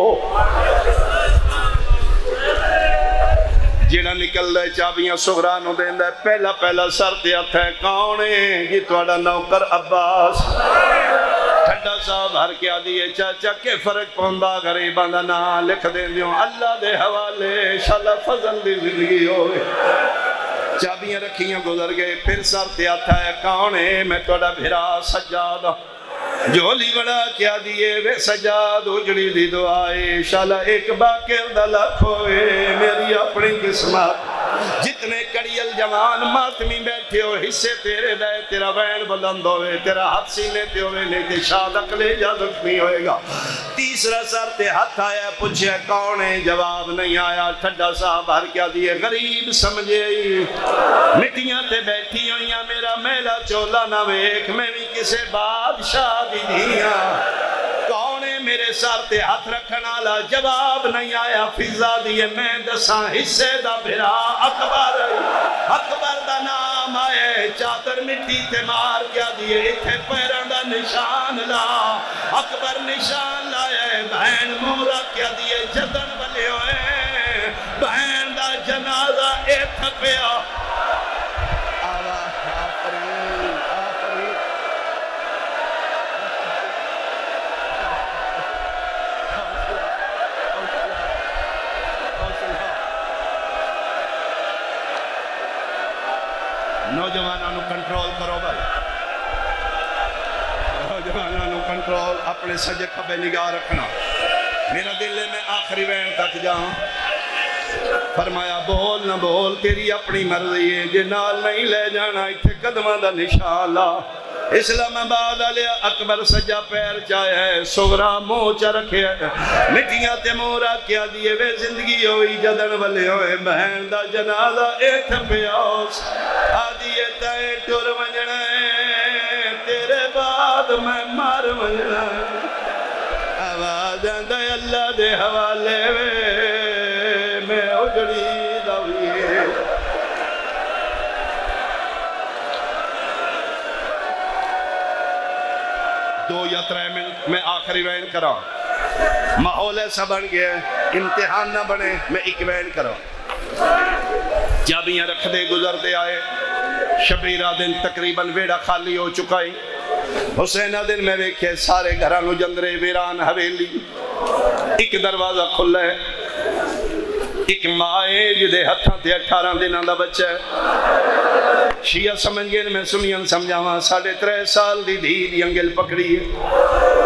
जेड़ा निकलदा चाबियां सुगरा नूं देंदा पहला पहला सर ते हथ है कौन है जी तुहाडा नौकर अब्बास ठंडा साहब हर के आदि चाचा के फर्क पौंदा गरीबां दा नाम लिख देंदियो अल्लाह दे हवाले शाला फजल दी जिंदगी होवे। चाबियां रखियां गुजर गए फिर सर ते हथ है कौन है मैं तुहाडा भिरा सज्जाद झोली बड़ा क्या दिए वे सजाद उजड़ी दी दुआए शाला एक बाके दा लख होए मेरी अपनी किस्मत जितने कड़ियल जवान मातमी बैठे हो हिस्से तेरे दे तेरा वैन बुलंद होवे तेरा हाथ सीने ते होवे नहीं ते शाद कलेजा जख्मी होएगा। तीसरा सर ते हाथ आया पूछे कौन है जवाब नहीं आया ठड्डा साहब हर क्या दिए गरीब समझे मिट्टियां ते बैठी हुई मेरा मेला चोला ना वेख मैं भी किसे बादशाह दी धियां कौन है मेरे सर ते हाथ रखने वाला जवाब नहीं आया फिजा दिए मैं दसा हिस्से दा भिरा अकबर अकबर दा नाम आए चादर मिट्टी ते मार क्या दिए इथे पैरों दा निशान ला अकबर निशान लाए बहन मोरा क्या दिए जदन बने होए बहन दा जनाजा इथे पिया नौजवानों कंट्रोल करो भाई नौजवानों कंट्रोल अपने सजे खबे निगाह रखना मेरा दिल है मैं आखिरी वैन तक जाऊं फरमाया बोल ना बोल तेरी अपनी मर्जी है जे नाल नहीं ले जाना इत्थे कदमां दा निशान ला इस्लामाबाद वाले अकबर सजा पैर चाया है सुगरा मुँह च रखे मिट्टियां ते मोरा क्या दिए वे जिंदगी होई जदन वाले होए बहन दा जनाजा इत्थे पिया आदिए तय टुर वंजना तेरे बाद मैं मर वंजना आवाज आंदा अल्लाह दे हवाले वे मैं उजड़ी दवीए दो या त्रै मिनट मैं आखिरी वैन करा माहौल ऐसा बन गया इम्तिहान ना बने मैं एक वैन करा चाबियां रख दे गुजरते आए शबीरा दिन तकरीबन वेड़ा खाली हो चुका है हुसैना दिन मैं वेखे सारे घर जंदरे वीरान हवेली एक दरवाजा खुला है एक माँ है जिदे हथा ते अठारह दिन का बच्चा है शिया समझ गए मैं सुनियन समझावा साढ़े त्रै साल दी धी दी अंगल पकड़ी है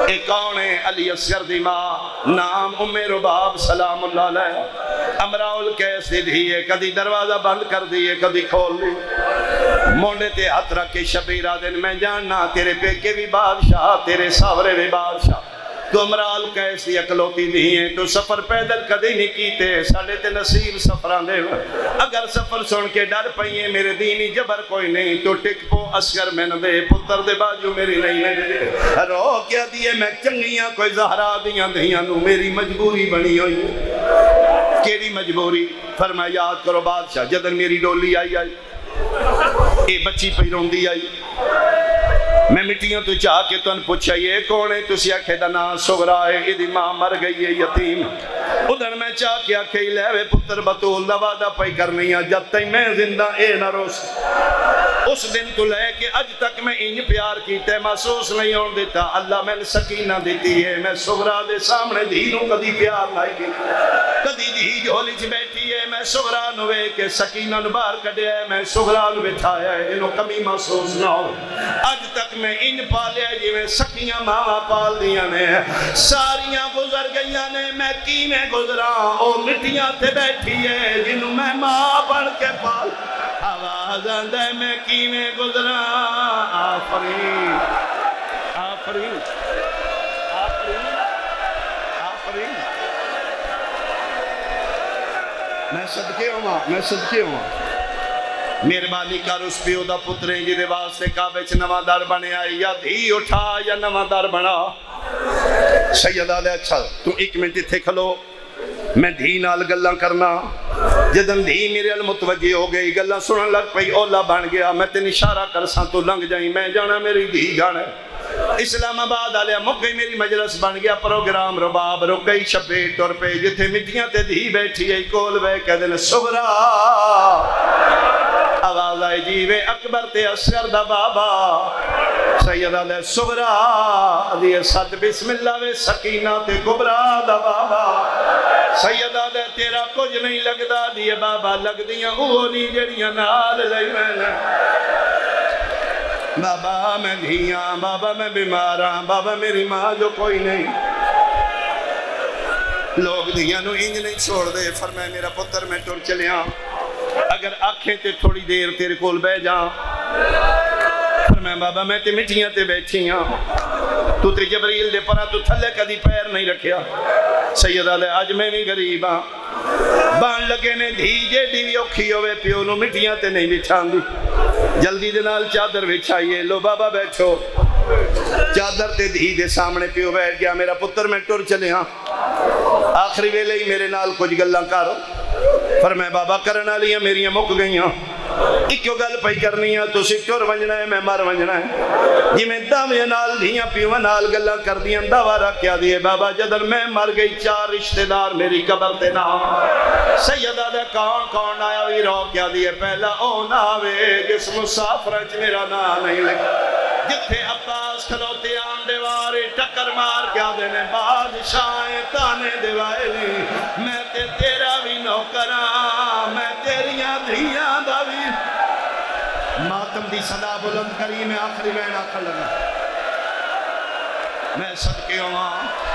ए कौन है? अली असगर दी मां, नाम उम्मे रुबाब सलाम अल्लाह अलैह। अमराउल कैस दी धी है, कदी दरवाजा बंद कर दिए कदी खोल दी। मोंडे ते हाथ रख के शबीरा दिन मैं जानना तेरे पेके भी बादशाह तेरे सावरे भी बादशाह। तू अमराल कैसी अकलौती नहीं है, तू सफर पैदल कदे नहीं कीते, साडे ते नसीब सफरां दे। अगर सफर सुन के डर पईए मेरे दीनी जबर कोई नहीं, तू टिक पो असगर मैन दे पुत्र दे बाजू मेरी नहीं है। रो क्या दिए मैं चंगियां कोई ज़हरा दियां दहियां नू मेरी मजबूरी बनी हुई है। केड़ी मजबूरी? फरमाया याद करो बादशाह जदन मेरी डोली आई आई ये बच्ची पई रोंदी आई, मैं मिट्टियों तो चाह के तुम पूछा ये कौन है? तुसी आखे दा नाम सुगरा है, इहदी मां मर गई है यतीम। उधर मैं चाह के आखे ले वे पुत्र बतूल दा वादा पई करनी है जब तक मैं जिंदा ए ना रोस। उस दिन तो लेके अज तक मैं इंज प्यार कीता महसूस नहीं होने देता। अल्लाह मैंने सकीना दी है, मैं सुगरा दे सामने धी नू कदी प्यार नहीं कीता। कदी धी झोली च बैठी है, मैं सुगरा नू वेख के सकीना नू बाहर कढिया है, मैं सुगरा नू बिठाया है, इन्हों कमी महसूस ना हो। अज तक मैं इंज पालिया जिवें सकियां मावां पाल दियां ने, सारियां गुजर गईयां ने, मैं किवें गुजरा? ओ मिट्टियां ते बैठी है जिन्हों मैं मां बन के पाल। आवाज आंदा है मैं किवें गुजरा? आफरीन आफरीन आफरीन आफरीन। मैं सदके होवां, मैं सदके होवां। मेहरबानी कर उस प्यो दा पुत्र है जिहदे वास्ते काबे च नवां दर बनया, या धी उठा या नवां दर बना। सैयदा दे अच्छा तू एक मिनट इत्थे खलो, मैं धी नाल गल्लां करना। जदन धी मेरे अल मुतवज्जे हो गई गल्लां सुनन लग पई, ओला बन गया। मैं तेन इशारा करसां तू लंघ जाई, मैं जाना मेरी धी गाना। इस्लामाबाद आलिया मुक गई मेरी मजलस बन गया प्रोग्राम। रुबाब रुक गई छब्बे टुर पे जिथे मिट्टियां ते धी बैठी है कोल बह कह देन सुगरा। आवाज आई जीवे अकबर ते असगर दा बाबा सैयदा दे सुगरा दी सत बिस्मिल्लाह वे सकीना ते कुबरा दा बाबा। सैयदा दे तेरा कुछ नहीं लगदा दी बाबा, लगदियां ओह नहीं जड़ियां नाल लई मैंने। बाबा मैं धिया, बाबा मैं बीमार हाँ, बाबा मेरी माँ जो कोई नहीं। लोग धिया नू इंज नहीं छोड़ दे। फरमाया मेरा पुत्र मैं टुर चलिया, अगर आखे ते थोड़ी देर तेरे कोल बह जा। फरमाया बाबा मैं ते मिट्टियां ते बैठी हाँ, तू ते जबरील दे परा तू थले कदी पैर नहीं रखिया। सैयदा दे अज मैं भी गरीब हाँ। बन लगे ने धी जेडी भी औखी होवे प्यो नू मिट्टियां ते नहीं बिछांदी। जल्दी दे नाल चादर बिछाइए, लो बाबा बैठो। चादर ते धी दे सामने प्यो बैठ गया। मेरा पुत्र मैं टुर चलिया, आखिरी वेले ही मेरे नाल कुछ गल्लां कर। पर मैं बाबा करन वालियां मेरियां मुक गईयां, इक्को गल पई करनी है तुसी टुर वंजना है मैं मर वंजना है। जिवें दावे नाल धियां पिओ नाल गल्लां करदियां दावा रखिया दिए बाबा जदन मैं मर गई चार रिश्तेदार मेरी कबर ते ना। सैयदा दे कौन कौन आया भी रो क्या दिए पहला ओ ना वे जिस मुसाफर च मेरा ना नहीं लिखा। जिथे अब्बास खलोते आन दीवारे टक्कर मार क्या देने बादशाह ताने दिवाए मैं ते तेरा भी नौकरा मैं तेरिया धियां दा भी। मातम दी सदा बुलंद करी मैं आखिरी वैन आखन लगा मैं सदके आवां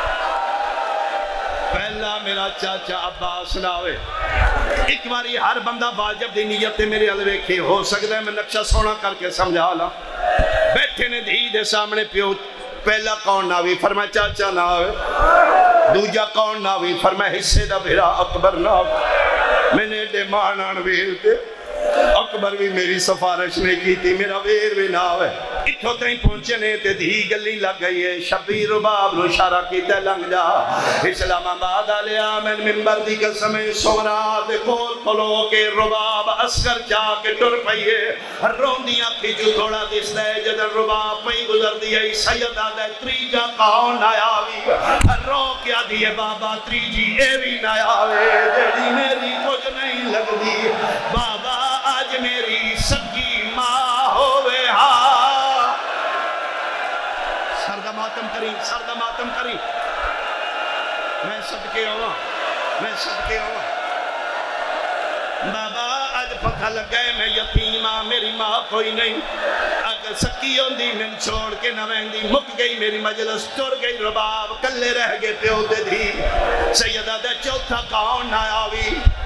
पहला मेरा चाचा अब्बास लावे। एक बारी हर बंदा वाजिब दी नीयत ते मेरे अल वेखे हो सकता है मैं नक्शा सोना करके समझा ला। बैठे ने धी दे सामने प्यो पहला कौन ना भी फरमा चाचा ना आवे, दूजा कौन ना भी फरमा हिस्से दा मेरा अकबर ना। मैंने एडे मान वीर ते अकबर भी मेरी सिफारिश नहीं की थी, मेरा वेर भी ना आवे। इत्थों तई पहुंचे ने ते धी गली लग गई है। शबीर रुबाब नु इशारा कीता लंघ जा। इस्लामाबाद आलिया मैं मिंबर दी कसम सोहरा दे कोल खलो के रुबाब असगर जा के टुर पईए। रोंदी अखी जो थोड़ा दिसदा है जदन रुबाब पई गुजरदी है। सैयदा दे त्रीजा कौन आया वी रो क्या दिए बाबा त्रीजी ए भी ना आवे जेड़ी मेरी कुछ नहीं लगदी बाबा आज मेरी सगी मां होवे। हा सरदा मातम करी सरदा मातम करी मैं सदके आवा मैं सदके आवा बाबा आज پتہ لگا ہے میں یتیم ہاں میری ماں کوئی نہیں اگر سکی ہوندی میں چھوڑ کے نہ ویندی مک گئی میری مجلس ٹر گئی رباب کلے رہ گئے پیو دے دی سیدہ دے چوتھا کون نہ آوی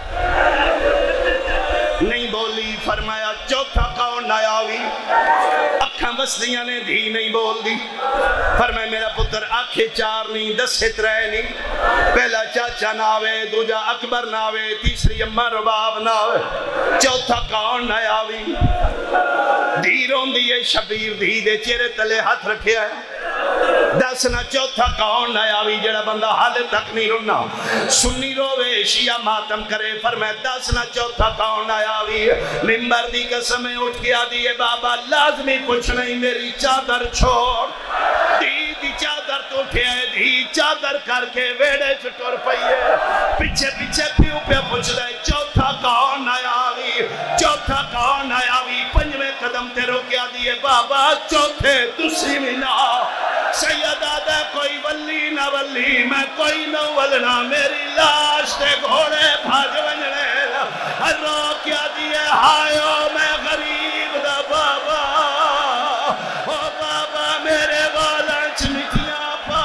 نہیں بولی فرمایا چوتھا کون نہ آوی اکھاں بسدیاں نے دھی نہیں بول دی فرمایا میرا پتر آنکھیں چار نہیں دسے ترے نہیں پہلا چاچا نہ آوے دوجا اکبر نہ آوے تیسری اماں رباب نہ آوے چوتھا کون نہ آوی دھی روندی ہے شبیر دھی دے چہرے تلے ہاتھ رکھے آئے دسنا چوتھا کون نہ آوی جڑا بندہ حال تک نہیں رونا سنی روے شیعہ ماتم کرے فرمائے دسنا چوتھا کون نہ آوی ممبر دی قسمیں اٹھ کے آدھی ہے بابا لازمی کچھ نہیں میری چادر چھوڑ دی دی چادر تو اٹھے آئے دی چادر کر کے ویڑے چٹور پئیے پیچھے پیچھے پیو پہ پوچھ دے چوتھا کون نہ آوی چوتھا کون نہ آوی پنجویں قدم تے روکیا دیئے بابا چوتھے تسی بھی نہ سیدہ دے کوئی ولی نہ ولی میں کوئی نہ ولنا میری لاش دے گھوڑے بھاج ونجنے رو کیا دیئے ہائیو میں غریب دا بابا او بابا میرے والنچ مٹیاں پا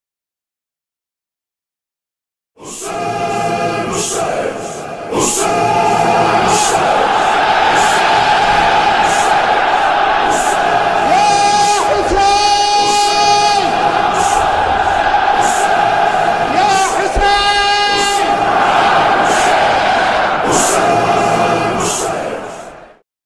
حسین حسین حسین